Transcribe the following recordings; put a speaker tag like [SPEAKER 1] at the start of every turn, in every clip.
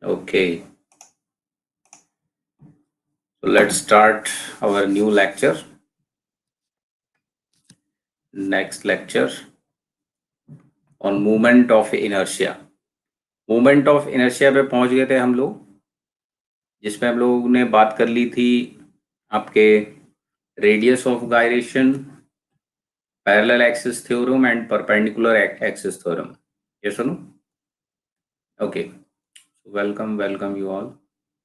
[SPEAKER 1] Okay, so let's start our new lecture. Next lecture on movement of inertia. Movement of inertia पे पहुंच गए थे हम लोग, जिसमें हम लोगों ने बात कर ली थी आपके radius of gyration, parallel axis theorem and perpendicular axis theorem. ये सुनो. Okay, welcome you all.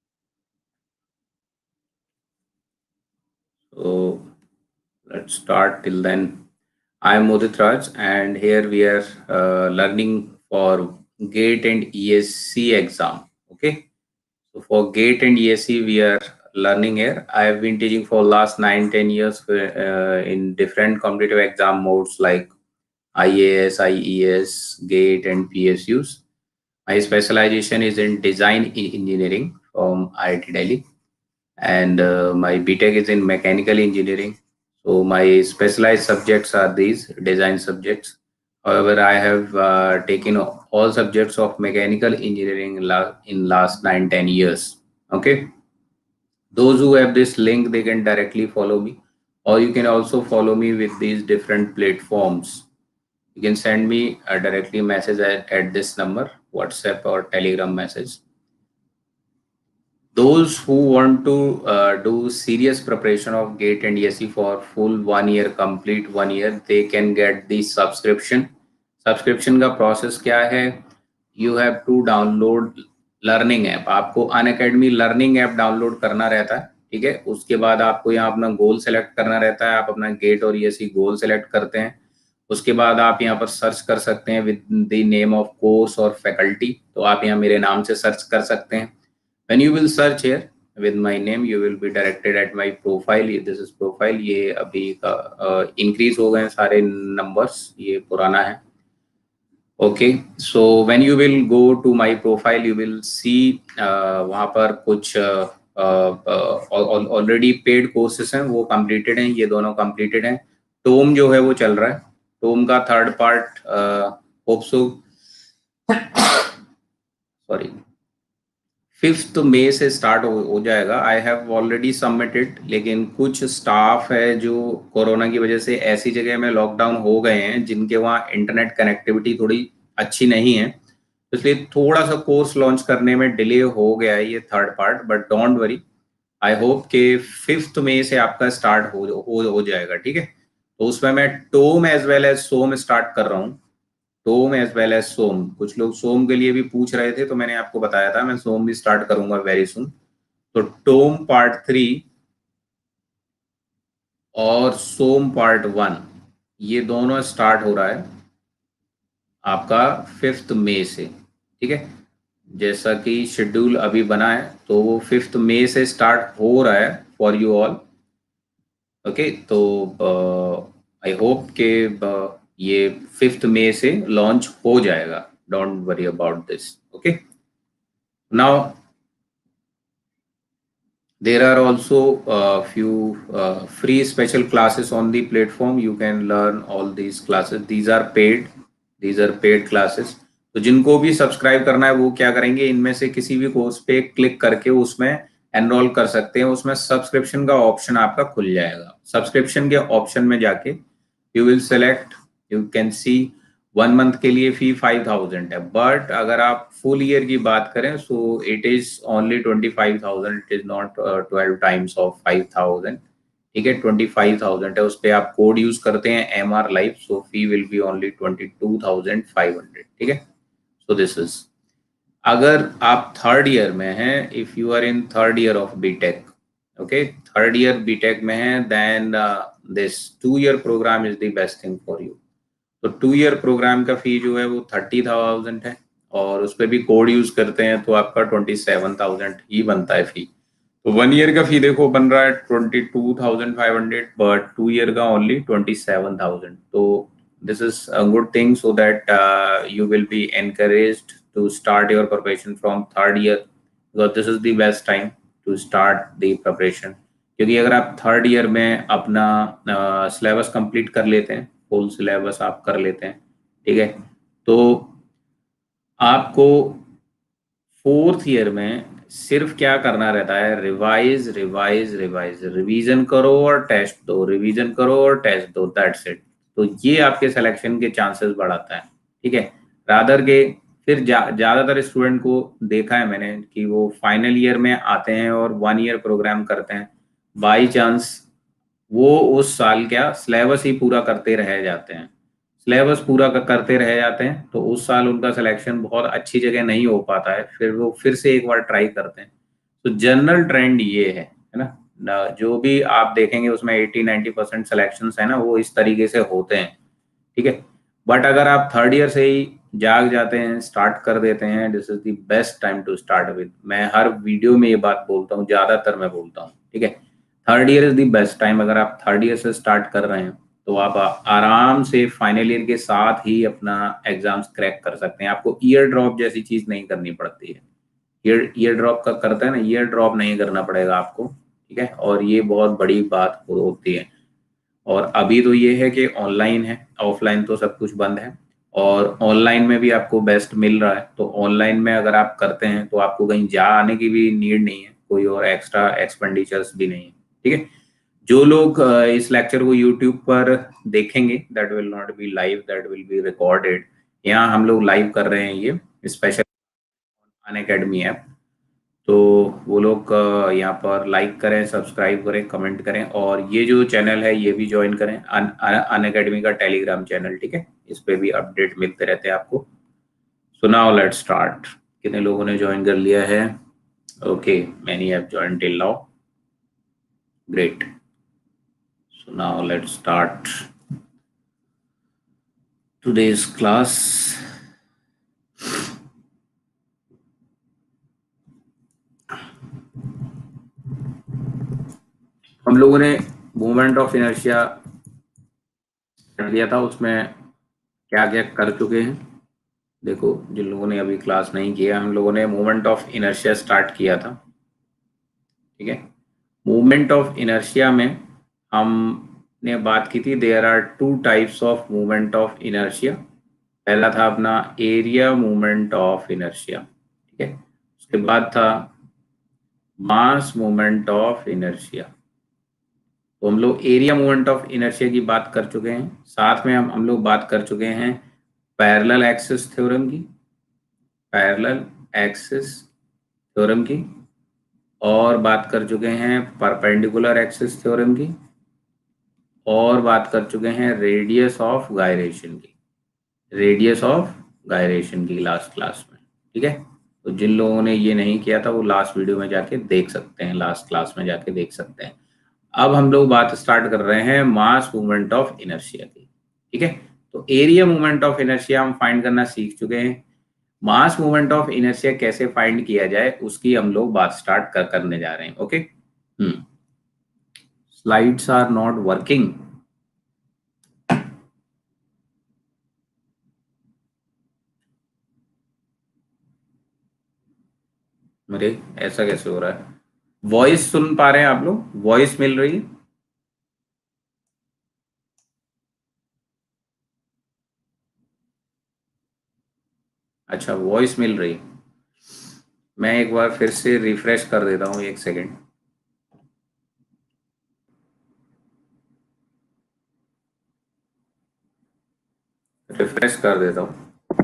[SPEAKER 1] So let's start. Till then, I am Modit Raj, and here we are learning for GATE and ESC exam. Okay, so for GATE and ESC, we are learning here. I have been teaching for last 9-10 years in different competitive exam modes like IAS, IES, GATE, and PSUs. My specialization is in design engineering from IIT Delhi, and my BTech is in mechanical engineering. So my specialized subjects are these design subjects. However, I have taken all subjects of mechanical engineering in last 9-10 years. Okay, those who have this link, they can directly follow me, or you can also follow me with these different platforms. You can send me a directly message at this number, WhatsApp or Telegram message. Those who want to do serious preparation of GATE and ESE for full 1 year, complete 1 year, they can get the subscription. Subscription का process क्या है? You have to download learning app. आपको Unacademy learning app download करना रहता है, ठीक है. उसके बाद आपको यहाँ अपना गोल सेलेक्ट करना रहता है. आप अपना गेट और ESE गोल सेलेक्ट करते हैं. उसके बाद आप यहाँ पर सर्च कर सकते हैं with the name of course और फैकल्टी. तो आप यहाँ मेरे नाम से सर्च कर सकते हैं. When you will search here with my name, you will be directed at my profile. This is profile. ये अभी का increase हो गए हैं सारे numbers, ये पुराना है. Okay, so when you will go to my profile, you will see वहाँ पर कुछ ऑलरेडी पेड कोर्सेस हैं, वो completed हैं. ये दोनों completed हैं. टोम जो है वो चल रहा है. टोम का third part hope so sorry 5 मई से स्टार्ट हो जाएगा. आई हैव ऑलरेडी सबमिटेड, लेकिन कुछ स्टाफ है जो कोरोना की वजह से ऐसी जगह में लॉकडाउन हो गए हैं जिनके वहाँ इंटरनेट कनेक्टिविटी थोड़ी अच्छी नहीं है, इसलिए थोड़ा सा कोर्स लॉन्च करने में डिले हो गया है ये third part. But don't worry, I hope कि 5 मई से आपका स्टार्ट हो जाएगा, ठीक है. तो उसमें मैं TOM as well as SOM start कर रहा हूँ. TOM as well as SOM. कुछ लोग सोम के लिए भी पूछ रहे थे, तो मैंने आपको बताया था मैं सोम भी स्टार्ट करूंगा वेरी सुन. तो टोम पार्ट 3 और सोम पार्ट 1 ये दोनों स्टार्ट हो रहा है आपका 5 मई से, ठीक है. जैसा कि शेड्यूल अभी बना है तो वो 5 मई से स्टार्ट हो रहा है फॉर यू ऑल. ओके, तो आई होप के ये 5 मई से लॉन्च हो जाएगा. Don't worry about this. Okay, now there are also few free special classes on the platform. You can learn all these classes. These are paid classes. तो जिनको भी सब्सक्राइब करना है वो क्या करेंगे, इनमें से किसी भी कोर्स पे क्लिक करके उसमें एनरोल कर सकते हैं. उसमें सब्सक्रिप्शन का ऑप्शन आपका खुल जाएगा. सब्सक्रिप्शन के ऑप्शन में जाके you will select, you can see 1 month के लिए फी 5000 है. बट अगर आप फुल ईयर की बात करें so it is only 25,000. It is not 12 times of 5000, ठीक है. 25,000 है. उस पर आप कोड यूज करते हैं MR Live, so fee will be only 22,500, ठीक है. सो दिस इज, अगर आप थर्ड ईयर में हैं, if you are in third year of BTech, okay, third year BTech में है, then this 2 year program is the best thing for you. तो 2 year programme का फी जो है वो 30,000 है, और उस पर भी कोड यूज करते हैं तो आपका 27,000 ही बनता है फी. तो 1 year का फी देखो बन रहा है 22,500, बट 2 year का ओनली 27,000. तो this is a good thing, so that you will be encouraged to start your preparation from third year, because this is the best time to start the preparation. क्योंकि अगर आप third year में अपना syllabus complete कर लेते हैं, full syllabus आप कर लेते हैं, ठीक है, तो आपको 4th ईयर में सिर्फ क्या करना रहता है, रिवाइज रिवाइज रिवाइज, रिवीजन करो और टेस्ट दो, रिवीजन करो और टेस्ट दो, दैट्स इट। तो ये आपके सिलेक्शन के चांसेस बढ़ाता है, ठीक है। रादर के फिर ज्यादातर स्टूडेंट को देखा है मैंने कि वो फाइनल ईयर में आते हैं और 1 ईयर प्रोग्राम करते हैं, बाई चांस वो उस साल क्या सिलेबस ही पूरा करते रह जाते हैं, सिलेबस पूरा करते रह जाते हैं, तो उस साल उनका सिलेक्शन बहुत अच्छी जगह नहीं हो पाता है, फिर वो फिर से एक बार ट्राई करते हैं। तो जनरल ट्रेंड ये है ना, जो भी आप देखेंगे उसमें 80-90% सिलेक्शन है ना, वो इस तरीके से होते हैं, ठीक है। बट अगर आप 3rd ईयर से ही जाग जाते हैं, स्टार्ट कर देते हैं, this is the best time to start with. मैं हर वीडियो में ये बात बोलता हूँ, ज्यादातर मैं बोलता हूँ, ठीक है। 3rd year is the best time. अगर आप 3rd ईयर से स्टार्ट कर रहे हैं तो आप आराम से फाइनल ईयर के साथ ही अपना एग्जाम्स क्रैक कर सकते हैं। आपको ईयर ड्रॉप जैसी चीज नहीं करनी पड़ती है। ईयर ड्रॉप का करते हैं ना, ईयर ड्रॉप नहीं करना पड़ेगा आपको, ठीक है। और ये बहुत बड़ी बात होती है। और अभी तो ये है कि ऑनलाइन है, ऑफलाइन तो सब कुछ बंद है, और ऑनलाइन में भी आपको बेस्ट मिल रहा है। तो ऑनलाइन में अगर आप करते हैं तो आपको कहीं जा आने की भी नीड नहीं है, कोई और एक्स्ट्रा एक्सपेंडिचर्स भी नहीं है, ठीक है। जो लोग इस लेक्चर को यूट्यूब पर देखेंगे, that will not be live, that will be recorded. यहाँ हम लोग लाइव कर रहे हैं ये स्पेशल अनअकैडमी ऐप। तो वो लोग यहाँ पर लाइक करें, सब्सक्राइब करें, कमेंट करें, और ये जो चैनल है ये भी ज्वाइन करें, अनअकैडमी का टेलीग्राम चैनल, ठीक है। इस पे भी अपडेट मिलते रहते हैं आपको। So now let's start. कितने लोगों ने ज्वाइन कर लिया है? Okay, many have join till now, great. So now let's start today's class. हम लोगों ने मूवमेंट ऑफ इनर्शिया लिया था, उसमें क्या क्या कर चुके हैं देखो। जिन लोगों ने अभी क्लास नहीं किया, हम लोगों ने मूवमेंट ऑफ इनर्शिया स्टार्ट किया था, ठीक है। मूवमेंट ऑफ इनर्शिया में हमने बात की थी, there are 2 types of movement of inertia. पहला था अपना एरिया मूवमेंट ऑफ इनर्शिया, ठीक है। उसके बाद था मास मूवमेंट ऑफ इनर्शिया। तो हम लोग एरिया मूवमेंट ऑफ इनर्शिया की बात कर चुके हैं, साथ में हम लोग बात कर चुके हैं पैरेलल एक्सिस थ्योरम की, पैरेलल एक्सिस थ्योरम की, और बात कर चुके हैं परपेंडिकुलर एक्सिस थ्योरम की, और बात कर चुके हैं रेडियस ऑफ गायरेशन की, रेडियस ऑफ गायरेशन की लास्ट क्लास में, ठीक है। तो जिन लोगों ने ये नहीं किया था वो लास्ट वीडियो में जाके देख सकते हैं, लास्ट क्लास में जाके देख सकते हैं। अब हम लोग बात स्टार्ट कर रहे हैं मास मूवमेंट ऑफ इनर्शिया की, ठीक है। तो एरिया मूवमेंट ऑफ इनर्शिया हम फाइंड करना सीख चुके हैं। मास मूवमेंट ऑफ इनर्शिया कैसे फाइंड किया जाए उसकी हम लोग बात स्टार्ट करने जा रहे हैं, okay. Slides are not working. अरे ऐसा कैसे हो रहा है? वॉइस सुन पा रहे हैं आप लोग? वॉइस मिल रही है? अच्छा, वॉइस मिल रही है। मैं एक बार फिर से रिफ्रेश कर देता हूँ, एक सेकेंड। रिफ्रेश कर देता हूँ।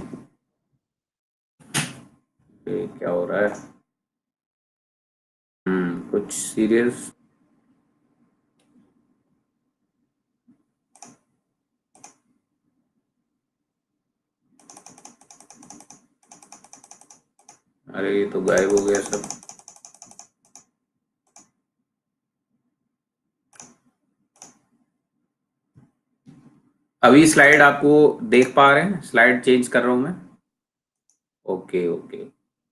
[SPEAKER 1] क्या हो रहा है? कुछ सीरियस? अरे ये तो गायब हो गया सब। अभी स्लाइड आपको देख पा रहे हैं? स्लाइड चेंज कर रहा हूं मैं। Okay okay.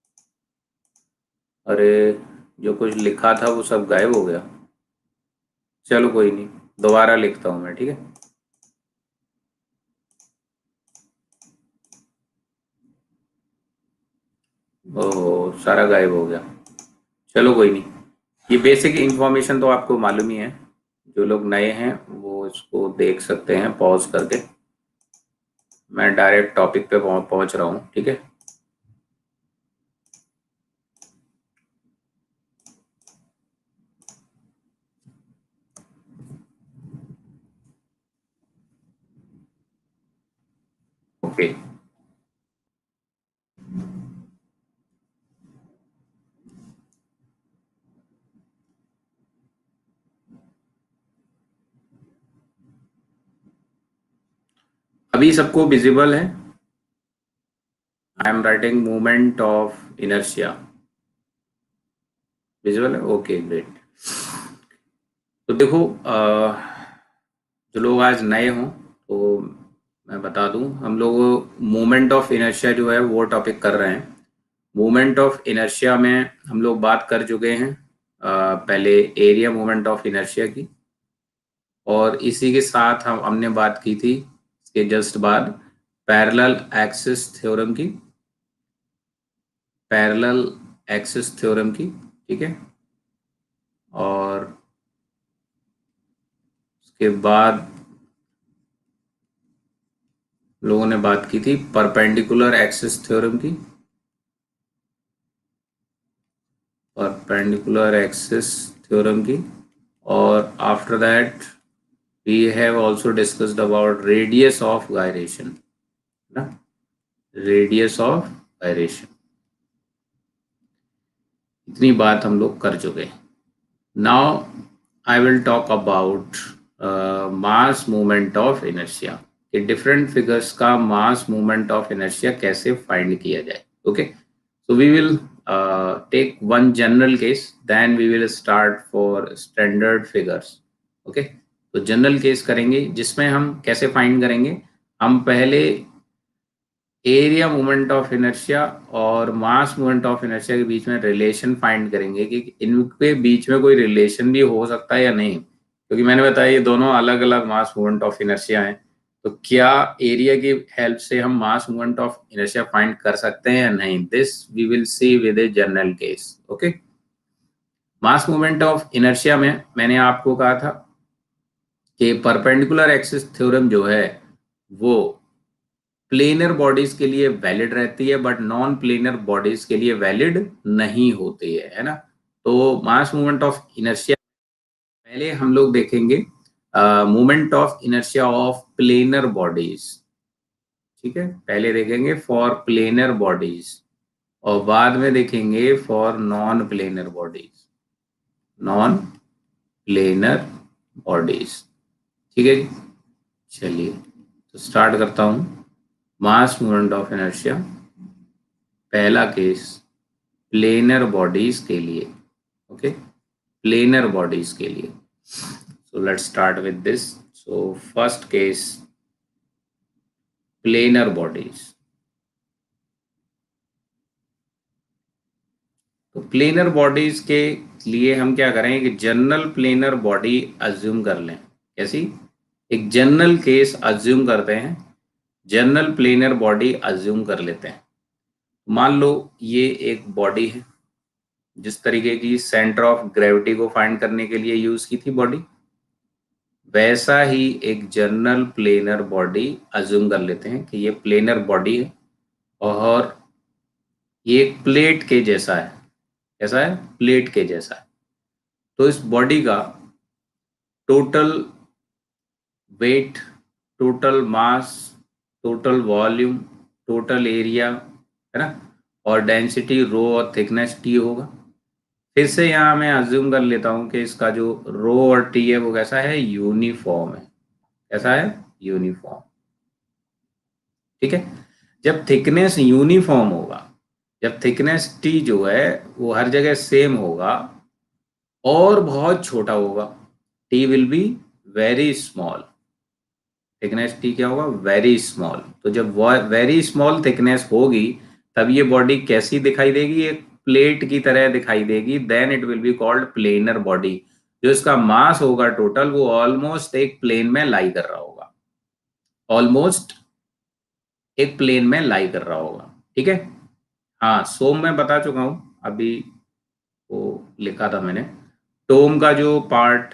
[SPEAKER 1] अरे जो कुछ लिखा था वो सब गायब हो गया। चलो कोई नहीं, दोबारा लिखता हूं मैं, ठीक है। ओह, सारा गायब हो गया। चलो कोई नहीं, ये बेसिक इंफॉर्मेशन तो आपको मालूम ही है। जो लोग नए हैं वो इसको देख सकते हैं पॉज करके। मैं डायरेक्ट टॉपिक पे पहुंच रहा हूँ, ठीक है। ओके। अभी सबको विजिबल है? I am writing movement of inertia, visible है? Okay great. तो देखो जो लोग आज नए हों तो मैं बता दूं, हम लोग मोमेंट ऑफ इनर्शिया जो है वो टॉपिक कर रहे हैं। मोमेंट ऑफ इनर्शिया में हम लोग बात कर चुके हैं पहले एरिया मोमेंट ऑफ इनर्शिया की, और इसी के साथ हमने बात की थी इसके जस्ट बाद पैरेलल एक्सिस थ्योरम की, पैरेलल एक्सिस थ्योरम की, ठीक है। और उसके बाद लोगों ने बात की थी परपेंडिकुलर एक्सिस थ्योरम की, परपेंडिकुलर एक्सिस थ्योरम की। और after that we have also discussed about radius of gyration, ना, रेडियस ऑफ गायरेशन। इतनी बात हम लोग कर चुके हैं। Now I will talk about mass movement of inertia, कि डिफरेंट फिगर्स का मास मूवमेंट ऑफ इनर्शिया कैसे फाइंड किया जाए। Okay, so we will take one general case, then we will start for standard figures. Okay, तो general case करेंगे जिसमें हम कैसे फाइंड करेंगे, हम पहले एरिया मूवमेंट ऑफ इनर्शिया और मास मूवमेंट ऑफ इनर्शिया के बीच में रिलेशन फाइंड करेंगे कि इनके बीच में कोई रिलेशन भी हो सकता है या नहीं, क्योंकि मैंने बताया ये दोनों अलग अलग मास मूवमेंट ऑफ इनर्शिया हैं। तो क्या एरिया की हेल्प से हम mass movement of inertia find कर सकते हैं या नहीं, this we will see with a general case. Okay, mass movement of inertia में मैंने आपको कहा था कि परपेंडिकुलर एक्सिस थ्योरम जो है वो प्लेनर बॉडीज के लिए वैलिड रहती है, बट नॉन प्लेनर बॉडीज के लिए वैलिड नहीं होती है ना। तो मास मूवमेंट ऑफ इनर्शिया पहले हम लोग देखेंगे movement of inertia of planar bodies, ठीक है, पहले देखेंगे फॉर प्लेनर बॉडीज और बाद में देखेंगे for non planar bodies, non planar bodies, ठीक है जी। चलिए तो स्टार्ट करता हूं। मास मूवमेंट ऑफ इनर्शिया, पहला केस प्लेनर बॉडीज के लिए। ओके, प्लेनर बॉडीज के लिए, so let's start with this. So first case planar bodies. तो प्लेनर बॉडीज के लिए हम क्या करेंगे कि जनरल प्लेनर बॉडी अज्यूम कर लें। कैसी? एक जनरल केस अज्यूम करते हैं, जनरल प्लेनर बॉडी अज्यूम कर लेते हैं। मान लो ये एक बॉडी है, जिस तरीके की सेंटर ऑफ ग्रेविटी को फाइंड करने के लिए यूज की थी बॉडी, वैसा ही एक जनरल प्लेनर बॉडी अज्यूम कर लेते हैं कि ये प्लेनर बॉडी है और ये एक प्लेट के जैसा है। कैसा है? प्लेट के जैसा है। तो इस बॉडी का total weight, total mass, total volume, total area, है ना, और डेंसिटी रो और थिकनेस टी होगा। फिर से यहाँ मैं अज्यूम कर लेता हूँ कि इसका जो रो और टी है वो कैसा है? यूनिफॉर्म है। कैसा है? यूनिफॉर्म, ठीक है। जब थिकनेस यूनिफॉर्म होगा, जब थिकनेस टी जो है वो हर जगह सेम होगा और बहुत छोटा होगा, T will be very small. Thickness T क्या होगा? Very small. तो जब वेरी स्मॉल थिकनेस होगी तब ये बॉडी कैसी दिखाई देगी? एक प्लेट की तरह दिखाई देगी। Then it will be called planar body. जो इसका मास होगा टोटल वो ऑलमोस्ट एक प्लेन में लाई कर रहा होगा, ऑलमोस्ट एक प्लेन में लाई कर रहा होगा, ठीक है। हाँ, सोम मैं बता चुका हूं, अभी वो लिखा था मैंने। टोम का जो पार्ट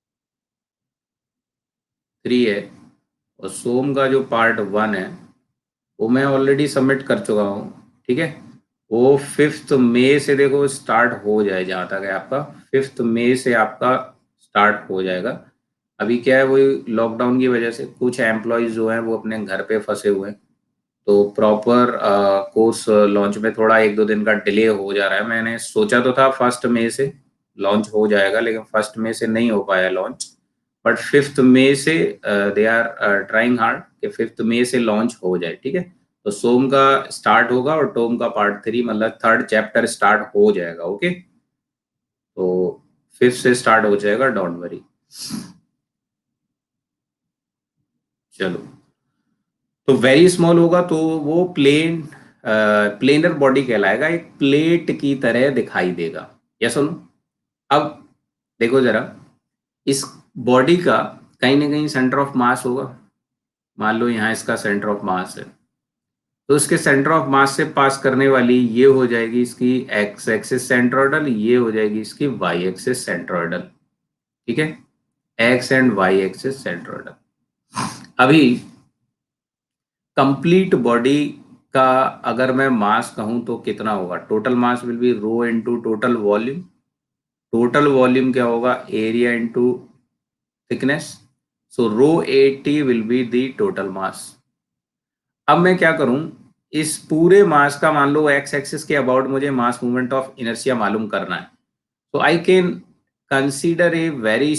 [SPEAKER 1] 3 है और सोम का जो पार्ट 1 है वो मैं ऑलरेडी सबमिट कर चुका हूँ, ठीक है। वो 5 मई से देखो स्टार्ट हो जाए, जहाँ तक है आपका 5 मई से आपका स्टार्ट हो जाएगा। अभी क्या है, वही लॉकडाउन की वजह से कुछ एम्प्लॉयज जो हैं वो अपने घर पे फंसे हुए हैं, तो प्रॉपर कोर्स लॉन्च में थोड़ा 1-2 दिन का डिले हो जा रहा है। मैंने सोचा तो था 1 मई से लॉन्च हो जाएगा, लेकिन 1 मई से नहीं हो पाया लॉन्च, बट 5 मई से दे आर ट्राइंग हार्ड कि 5 मई से लॉन्च हो जाए। ठीक है, तो सोम का स्टार्ट होगा और टोम का पार्ट 3 मतलब 3rd चैप्टर स्टार्ट हो जाएगा। ओके, तो 5 से स्टार्ट हो जाएगा, डोंट वरी। चलो, तो वेरी स्मॉल होगा तो वो प्लेनर बॉडी कहलाएगा, एक प्लेट की तरह दिखाई देगा। या सुनो, अब देखो जरा, इस बॉडी का कहीं ना कहीं सेंटर ऑफ मास होगा। मान लो यहाँ इसका सेंटर ऑफ मास है, तो इसके सेंटर ऑफ मास से पास करने वाली ये हो जाएगी इसकी एक्स एक्सिस सेंट्रोइडल, ये हो जाएगी इसकी वाई एक्सिस सेंट्रोइडल। ठीक है, X and Y axis centroidal. अभी कंप्लीट बॉडी का अगर मैं मास कहूं तो कितना होगा? Total mass will be rho into total volume. Total volume क्या होगा? Area into thickness. So rho 80 will be the total mass. अब मैं क्या करूं, इस पूरे मास का मान लो एक्स एक्सिस के अबाउट मुझे मास मूवमेंट ऑफ इनर्शिया मालूम करना है, तो I can consider a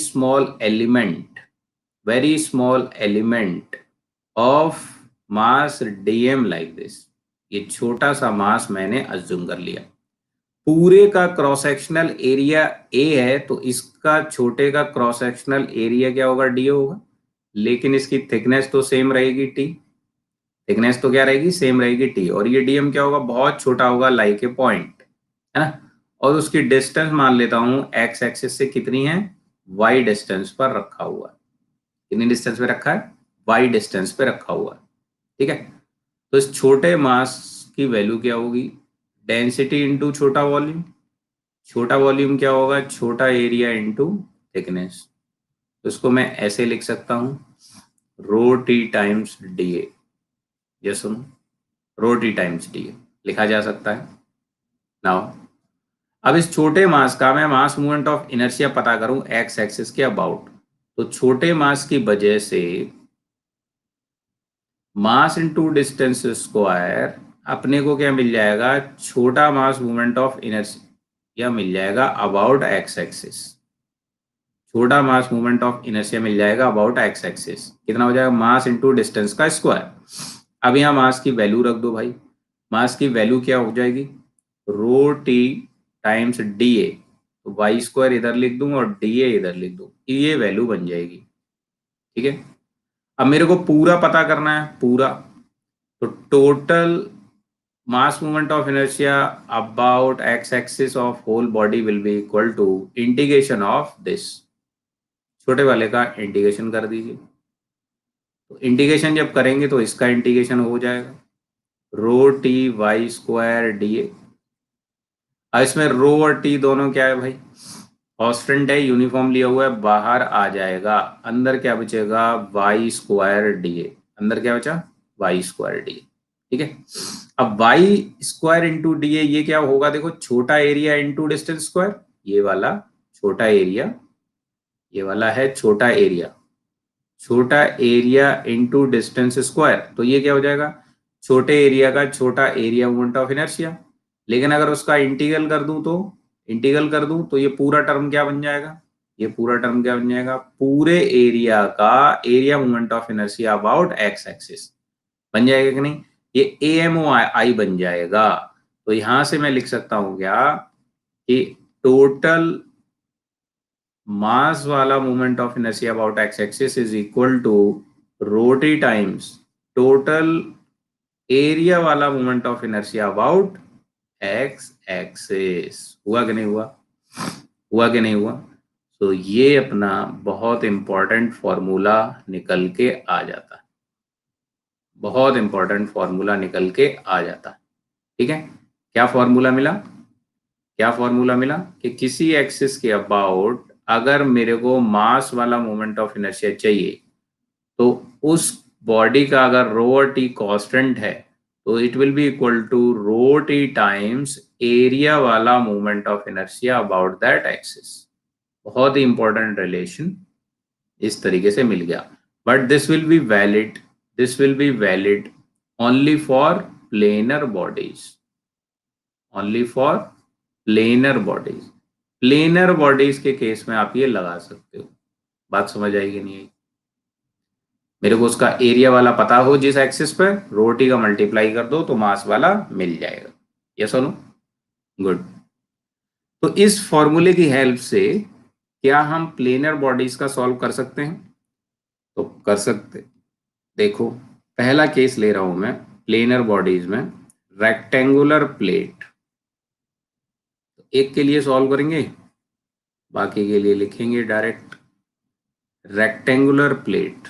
[SPEAKER 1] very small element of mass dm like this. ये छोटा सा मास मैंने अज्यूम कर लिया। पूरे का क्रॉस सेक्शनल एरिया ए है, तो इसका छोटे का क्रॉस सेक्शनल एरिया क्या होगा? डी होगा। लेकिन इसकी थिकनेस तो सेम रहेगी, टी। थिकनेस तो क्या रहेगी? सेम रहेगी, टी। और ये डीएम क्या होगा? बहुत छोटा होगा, लाइक ए पॉइंट, है ना। और उसकी डिस्टेंस मान लेता हूं एक्स एक्सिस से कितनी है? वाई डिस्टेंस पर रखा हुआ है। कितनी डिस्टेंस पे रखा है? वाई डिस्टेंस पे रखा हुआ है। ठीक है, तो इस छोटे मास की वैल्यू क्या होगी? डेंसिटी इंटू छोटा वॉल्यूम। छोटा वॉल्यूम क्या होगा? छोटा एरिया इंटू थिकनेस। तो इसको मैं ऐसे लिख सकता हूं, rho T times D A. ये सुनो, rho T times D A लिखा जा सकता है। नाउ अब इस छोटे मास का मैं मास मूवमेंट ऑफ इनर्शिया पता करूं एक्स एक्सिस के अबाउट, तो छोटे मास की वजह से मास इनटू डिस्टेंस स्क्वायर अपने को क्या मिल जाएगा? छोटा मास मूवमेंट ऑफ इनर्शिया मिल जाएगा अबाउट एक्स एक्सिस। छोटा मास मूवमेंट ऑफ इनर्शिया मिल जाएगा अबाउट एक्स एक्सिस। कितना हो जाएगा? मास इनटू डिस्टेंस का स्क्वायर। अब यहाँ मास की वैल्यू रख दो भाई। मास की वैल्यू क्या हो जाएगी? Rho T times D A. तो वाई स्क्वायर इधर लिख दूं और डी ए इधर लिख दूं, ये वैल्यू बन जाएगी। ठीक है, अब मेरे को पूरा पता करना है, पूरा। तो total mass movement of inertia about x axis of whole body will be equal to integration of this। छोटे वाले का इंटीग्रेशन कर दीजिए। तो इंटीग्रेशन जब करेंगे तो इसका इंटीग्रेशन हो जाएगा, rho T Y square D A. इसमें रो और टी दोनों क्या है भाई? कांस्टेंट है, यूनिफॉर्म लिया हुआ है, बाहर आ जाएगा। अंदर क्या बचेगा? Y square D A. अंदर क्या बचा? Y square D A. ठीक है, अब Y square into D A ये क्या होगा? देखो, छोटा एरिया इंटू डिस्टेंस स्क्वायर। ये वाला छोटा एरिया, ये वाला है छोटा एरिया। छोटा एरिया इंटू डिस्टेंस स्क्वायर, तो ये क्या हो जाएगा? छोटे एरिया का छोटा एरिया मोमेंट ऑफ इनर्शिया। लेकिन अगर उसका इंटीग्रल कर दूं तो ये पूरा टर्म क्या बन जाएगा? ये पूरा टर्म क्या बन जाएगा? पूरे एरिया का area moment of inertia about x axis बन जाएगा कि नहीं? ये ए एम ओ आई बन जाएगा। तो यहां से मैं लिख सकता हूं क्या कि टोटल मास वाला moment of inertia about x axis is equal to rho T times total area वाला moment of inertia about x axis. हुआ कि नहीं हुआ? हुआ कि नहीं हुआ? तो ये अपना बहुत इंपॉर्टेंट फॉर्मूला निकल के आ जाता है। बहुत इंपॉर्टेंट फॉर्मूला निकल के आ जाता है। ठीक है, क्या फॉर्मूला मिला? क्या फॉर्मूला मिला कि किसी एक्सिस के अबाउट अगर मेरे को मास वाला मोमेंट ऑफ इनर्शिया चाहिए, तो उस बॉडी का अगर रो और टी कांस्टेंट है, तो it will be equal to rho T times area वाला moment of inertia about that axis. बहुत ही इंपॉर्टेंट रिलेशन इस तरीके से मिल गया। But this will be valid only for planar bodies, only for planar bodies. Planar bodies के case में आप ये लगा सकते हो। बात समझ आएगी नहीं आई? मेरे को उसका एरिया वाला पता हो जिस एक्सिस पर, रोटी का मल्टीप्लाई कर दो तो मास वाला मिल जाएगा। यस और नो? गुड। तो इस फॉर्मूले की हेल्प से क्या हम प्लेनर बॉडीज का सॉल्व कर सकते हैं? तो कर सकते। देखो, पहला केस ले रहा हूं मैं प्लेनर बॉडीज में, रेक्टेंगुलर प्लेट। एक के लिए सॉल्व करेंगे, बाकी के लिए लिखेंगे डायरेक्ट। रेक्टेंगुलर प्लेट,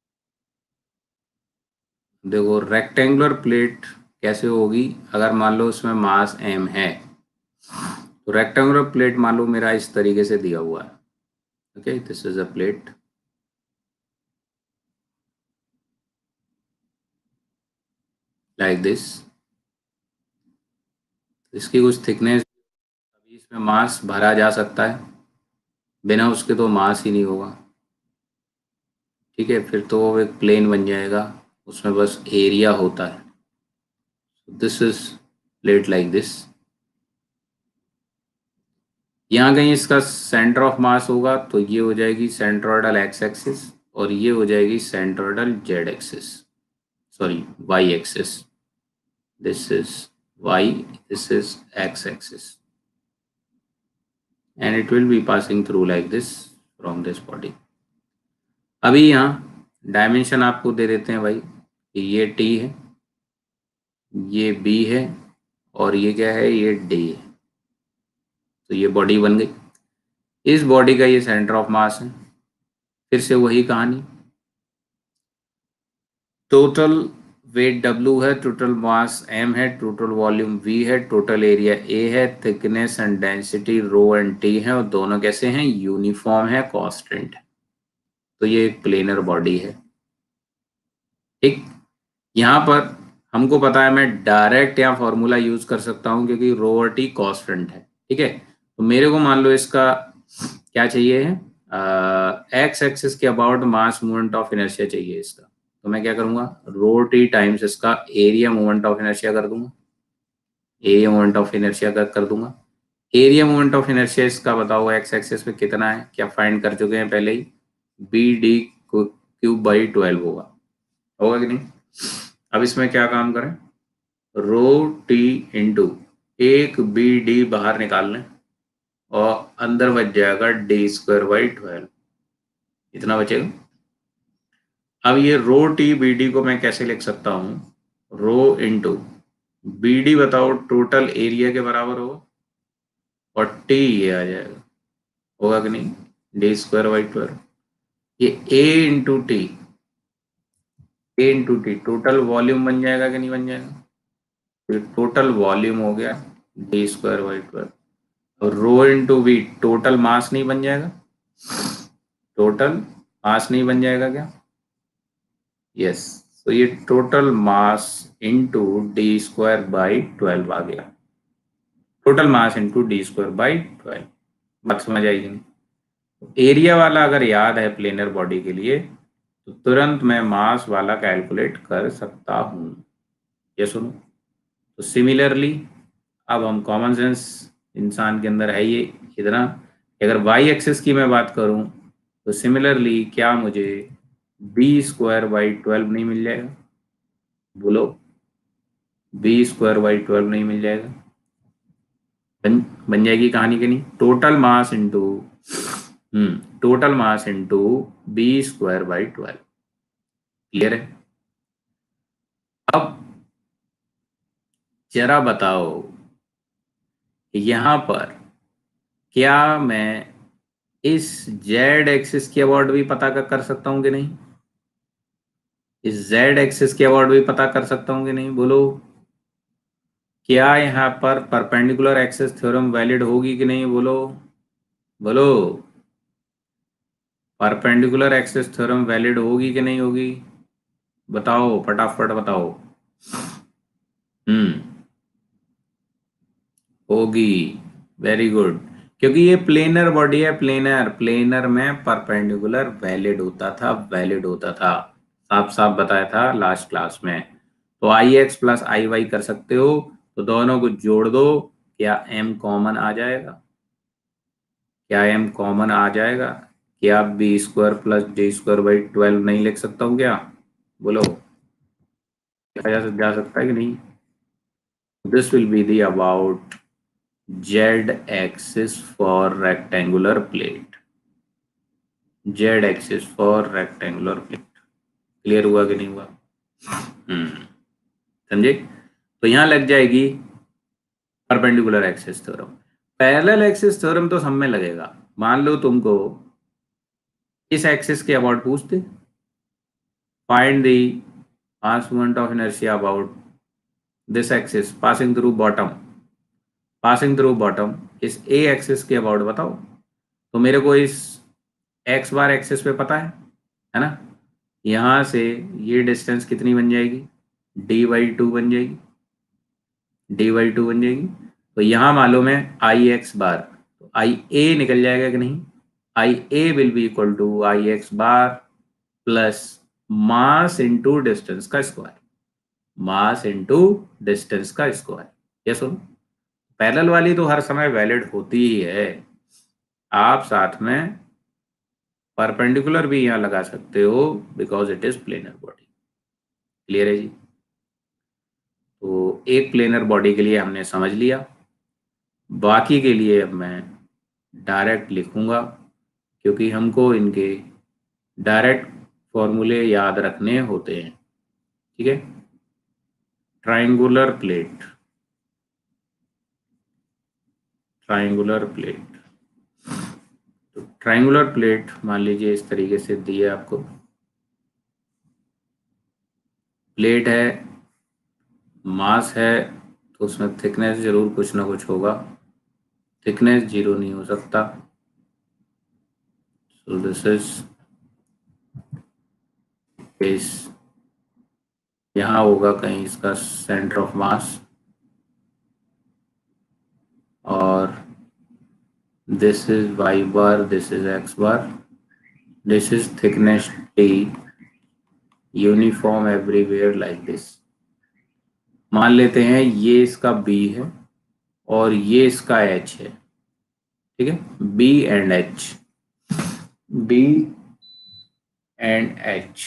[SPEAKER 1] देखो रेक्टेंगुलर प्लेट कैसे होगी? अगर मान लो इसमें मास m है, तो रेक्टेंगुलर प्लेट मान लो मेरा इस तरीके से दिया हुआ है। Okay, this is a plate, like this. इसकी कुछ थिकनेस, अभी इसमें मास भरा जा सकता है, बिना उसके तो मास ही नहीं होगा। ठीक है, फिर तो वो एक प्लेन बन जाएगा, उसमें बस एरिया होता है। This is plate like this. यहाँ कहीं इसका सेंटर ऑफ मास होगा, तो ये हो जाएगी सेंट्रोइडल एक्स एक्सिस और ये हो जाएगी centroidal Z axis, sorry Y axis. This is Y, this is X axis, and it will be passing through like this from this body. अभी यहाँ डायमेंशन आपको दे देते हैं भाई कि ये t है, ये b है और ये क्या है, ये d है। तो ये बॉडी बन गई। इस बॉडी का ये सेंटर ऑफ मास है। फिर से वही कहानी, टोटल वेट W है, टोटल मास m है, टोटल वॉल्यूम V है, टोटल एरिया A है, thickness and density rho and T है और दोनों कैसे हैं, यूनिफॉर्म है, कांस्टेंट है। तो ये एक प्लेनर बॉडी है। ठीक, यहाँ पर हमको पता है मैं डायरेक्ट यहाँ फॉर्मूला यूज कर सकता हूँ क्योंकि रो और टी कांस्टेंट है। ठीक है, तो मेरे को मान लो इसका क्या चाहिए है, एक्स एक्सिस के about mass moment of inertia चाहिए इसका। तो मैं क्या करूंगा, रो टी टाइम्स इसका एरिया मोमेंट ऑफ इनर्शिया कर दूंगा, एरिया मोमेंट ऑफ इनर्शिया कर दूंगा। एरिया मोमेंट ऑफ इनर्शिया इसका बताओ एक्स एक्सिस पे कितना है, क्या फाइंड कर चुके हैं पहले ही, बी डी क्यूब बाई 12 होगा कि नहीं? अब इसमें क्या काम करें, रो टी इंटू एक बी डी बाहर निकाल लें और अंदर बच जाएगा डी स्क्वायर बाई 12, इतना बचेगा। अब ये रो टी बी डी को मैं कैसे लिख सकता हूँ, रो इंटू बी डी बताओ टोटल एरिया के बराबर होगा और टी ये आ जाएगा, होगा कि नहीं, डी स्क्वायर बाई 12। ये A into T, A into T total volume बन जाएगा कि नहीं बन जाएगा, तो टोटल वॉल्यूम हो गया डी स्क्वायर बाई 12। और rho into V total mass नहीं बन जाएगा, टोटल मास नहीं बन जाएगा क्या, यस। तो ये total mass into D square by 12 आ गया, total mass into D square by 12। बात समझ आएगी नहीं? एरिया वाला अगर याद है प्लेनर बॉडी के लिए तो तुरंत मैं मास वाला कैलकुलेट कर सकता हूं। ये सुनो, तो सिमिलरली अब हम कॉमन सेंस इंसान के अंदर है ये इतना, अगर वाई एक्सिस की मैं बात करूं तो सिमिलरली क्या मुझे बी स्क्वायर बाई 12 नहीं मिल जाएगा, बोलो, बी स्क्वायर बाई 12 नहीं मिल जाएगा? बन जाएगी कहानी के नहीं, total mass into total mass into B square by 12। Clear है? अब जरा बताओ यहां पर क्या मैं इस जेड एक्सिस के अबाउट भी पता कर सकता हूं कि नहीं, इस जेड एक्सिस के अबाउट भी पता कर सकता हूं कि नहीं, बोलो? क्या यहाँ पर परपेंडिकुलर एक्सिस थ्योरम वैलिड होगी कि नहीं, बोलो बोलो, परपेंडिकुलर एक्सिस थ्योरम वैलिड होगी कि नहीं होगी, बताओ फटाफट बताओ। हम्म, होगी, वेरी गुड, क्योंकि ये प्लेनर बॉडी है, प्लेनर प्लेनर में परपेंडिकुलर वैलिड होता था, वैलिड होता था, साफ साफ बताया था लास्ट क्लास में। तो I X plus I Y कर सकते हो, तो दोनों को जोड़ दो, क्या m कॉमन आ जाएगा? क्या m कॉमन आ जाएगा? क्या B square plus D square by 12 नहीं लिख सकता हूँ क्या? बोलो, लिखा जा सकता है कि नहीं? This will be the about z axis for rectangular plate, z axis for rectangular plate। Clear हुआ कि नहीं हुआ? समझे? तो यहां लग जाएगी perpendicular axis theorem. Parallel axis theorem तो सब में लगेगा। मान लो तुमको इस एक्सिस के अबाउट पूछते, find the mass moment of inertia about this axis passing through bottom इस ए एक्सिस के अबाउट बताओ, तो मेरे को इस एक्स बार एक्सिस पे पता है ना? यहां से ये डिस्टेंस कितनी बन जाएगी? dy/2 बन जाएगी, dy/2 बन जाएगी। तो यहां मालूम है आई एक्स बार, तो आई ए निकल जाएगा कि नहीं? I A will be equal to I x bar plus mass into distance का स्क्वायर, मास इंटू डिस्टेंस का स्क्वायर। ये सुनो, पैरेलल वाली तो हर समय वैलिड होती ही है। आप साथ में परपेंडिकुलर भी यहाँ लगा सकते हो because it is planar body. Clear है जी? तो एक प्लेनर बॉडी के लिए हमने समझ लिया, बाकी के लिए अब मैं डायरेक्ट लिखूंगा क्योंकि हमको इनके डायरेक्ट फॉर्मूले याद रखने होते हैं। ठीक है? ट्राइंगुलर प्लेट, ट्राइंगुलर प्लेट, तो ट्राइंगुलर प्लेट मान लीजिए इस तरीके से दी है आपको। प्लेट है, मास है, तो उसमें थिकनेस जरूर कुछ ना कुछ होगा, थिकनेस 0 नहीं हो सकता। सो दिस इज केस, यहाँ होगा कहीं इसका सेंटर ऑफ मास, और this is Y bar, this is X bar, this is thickness T, uniform everywhere like this. मान लेते हैं ये इसका B है और ये इसका H है। ठीक है? B and H, B and H।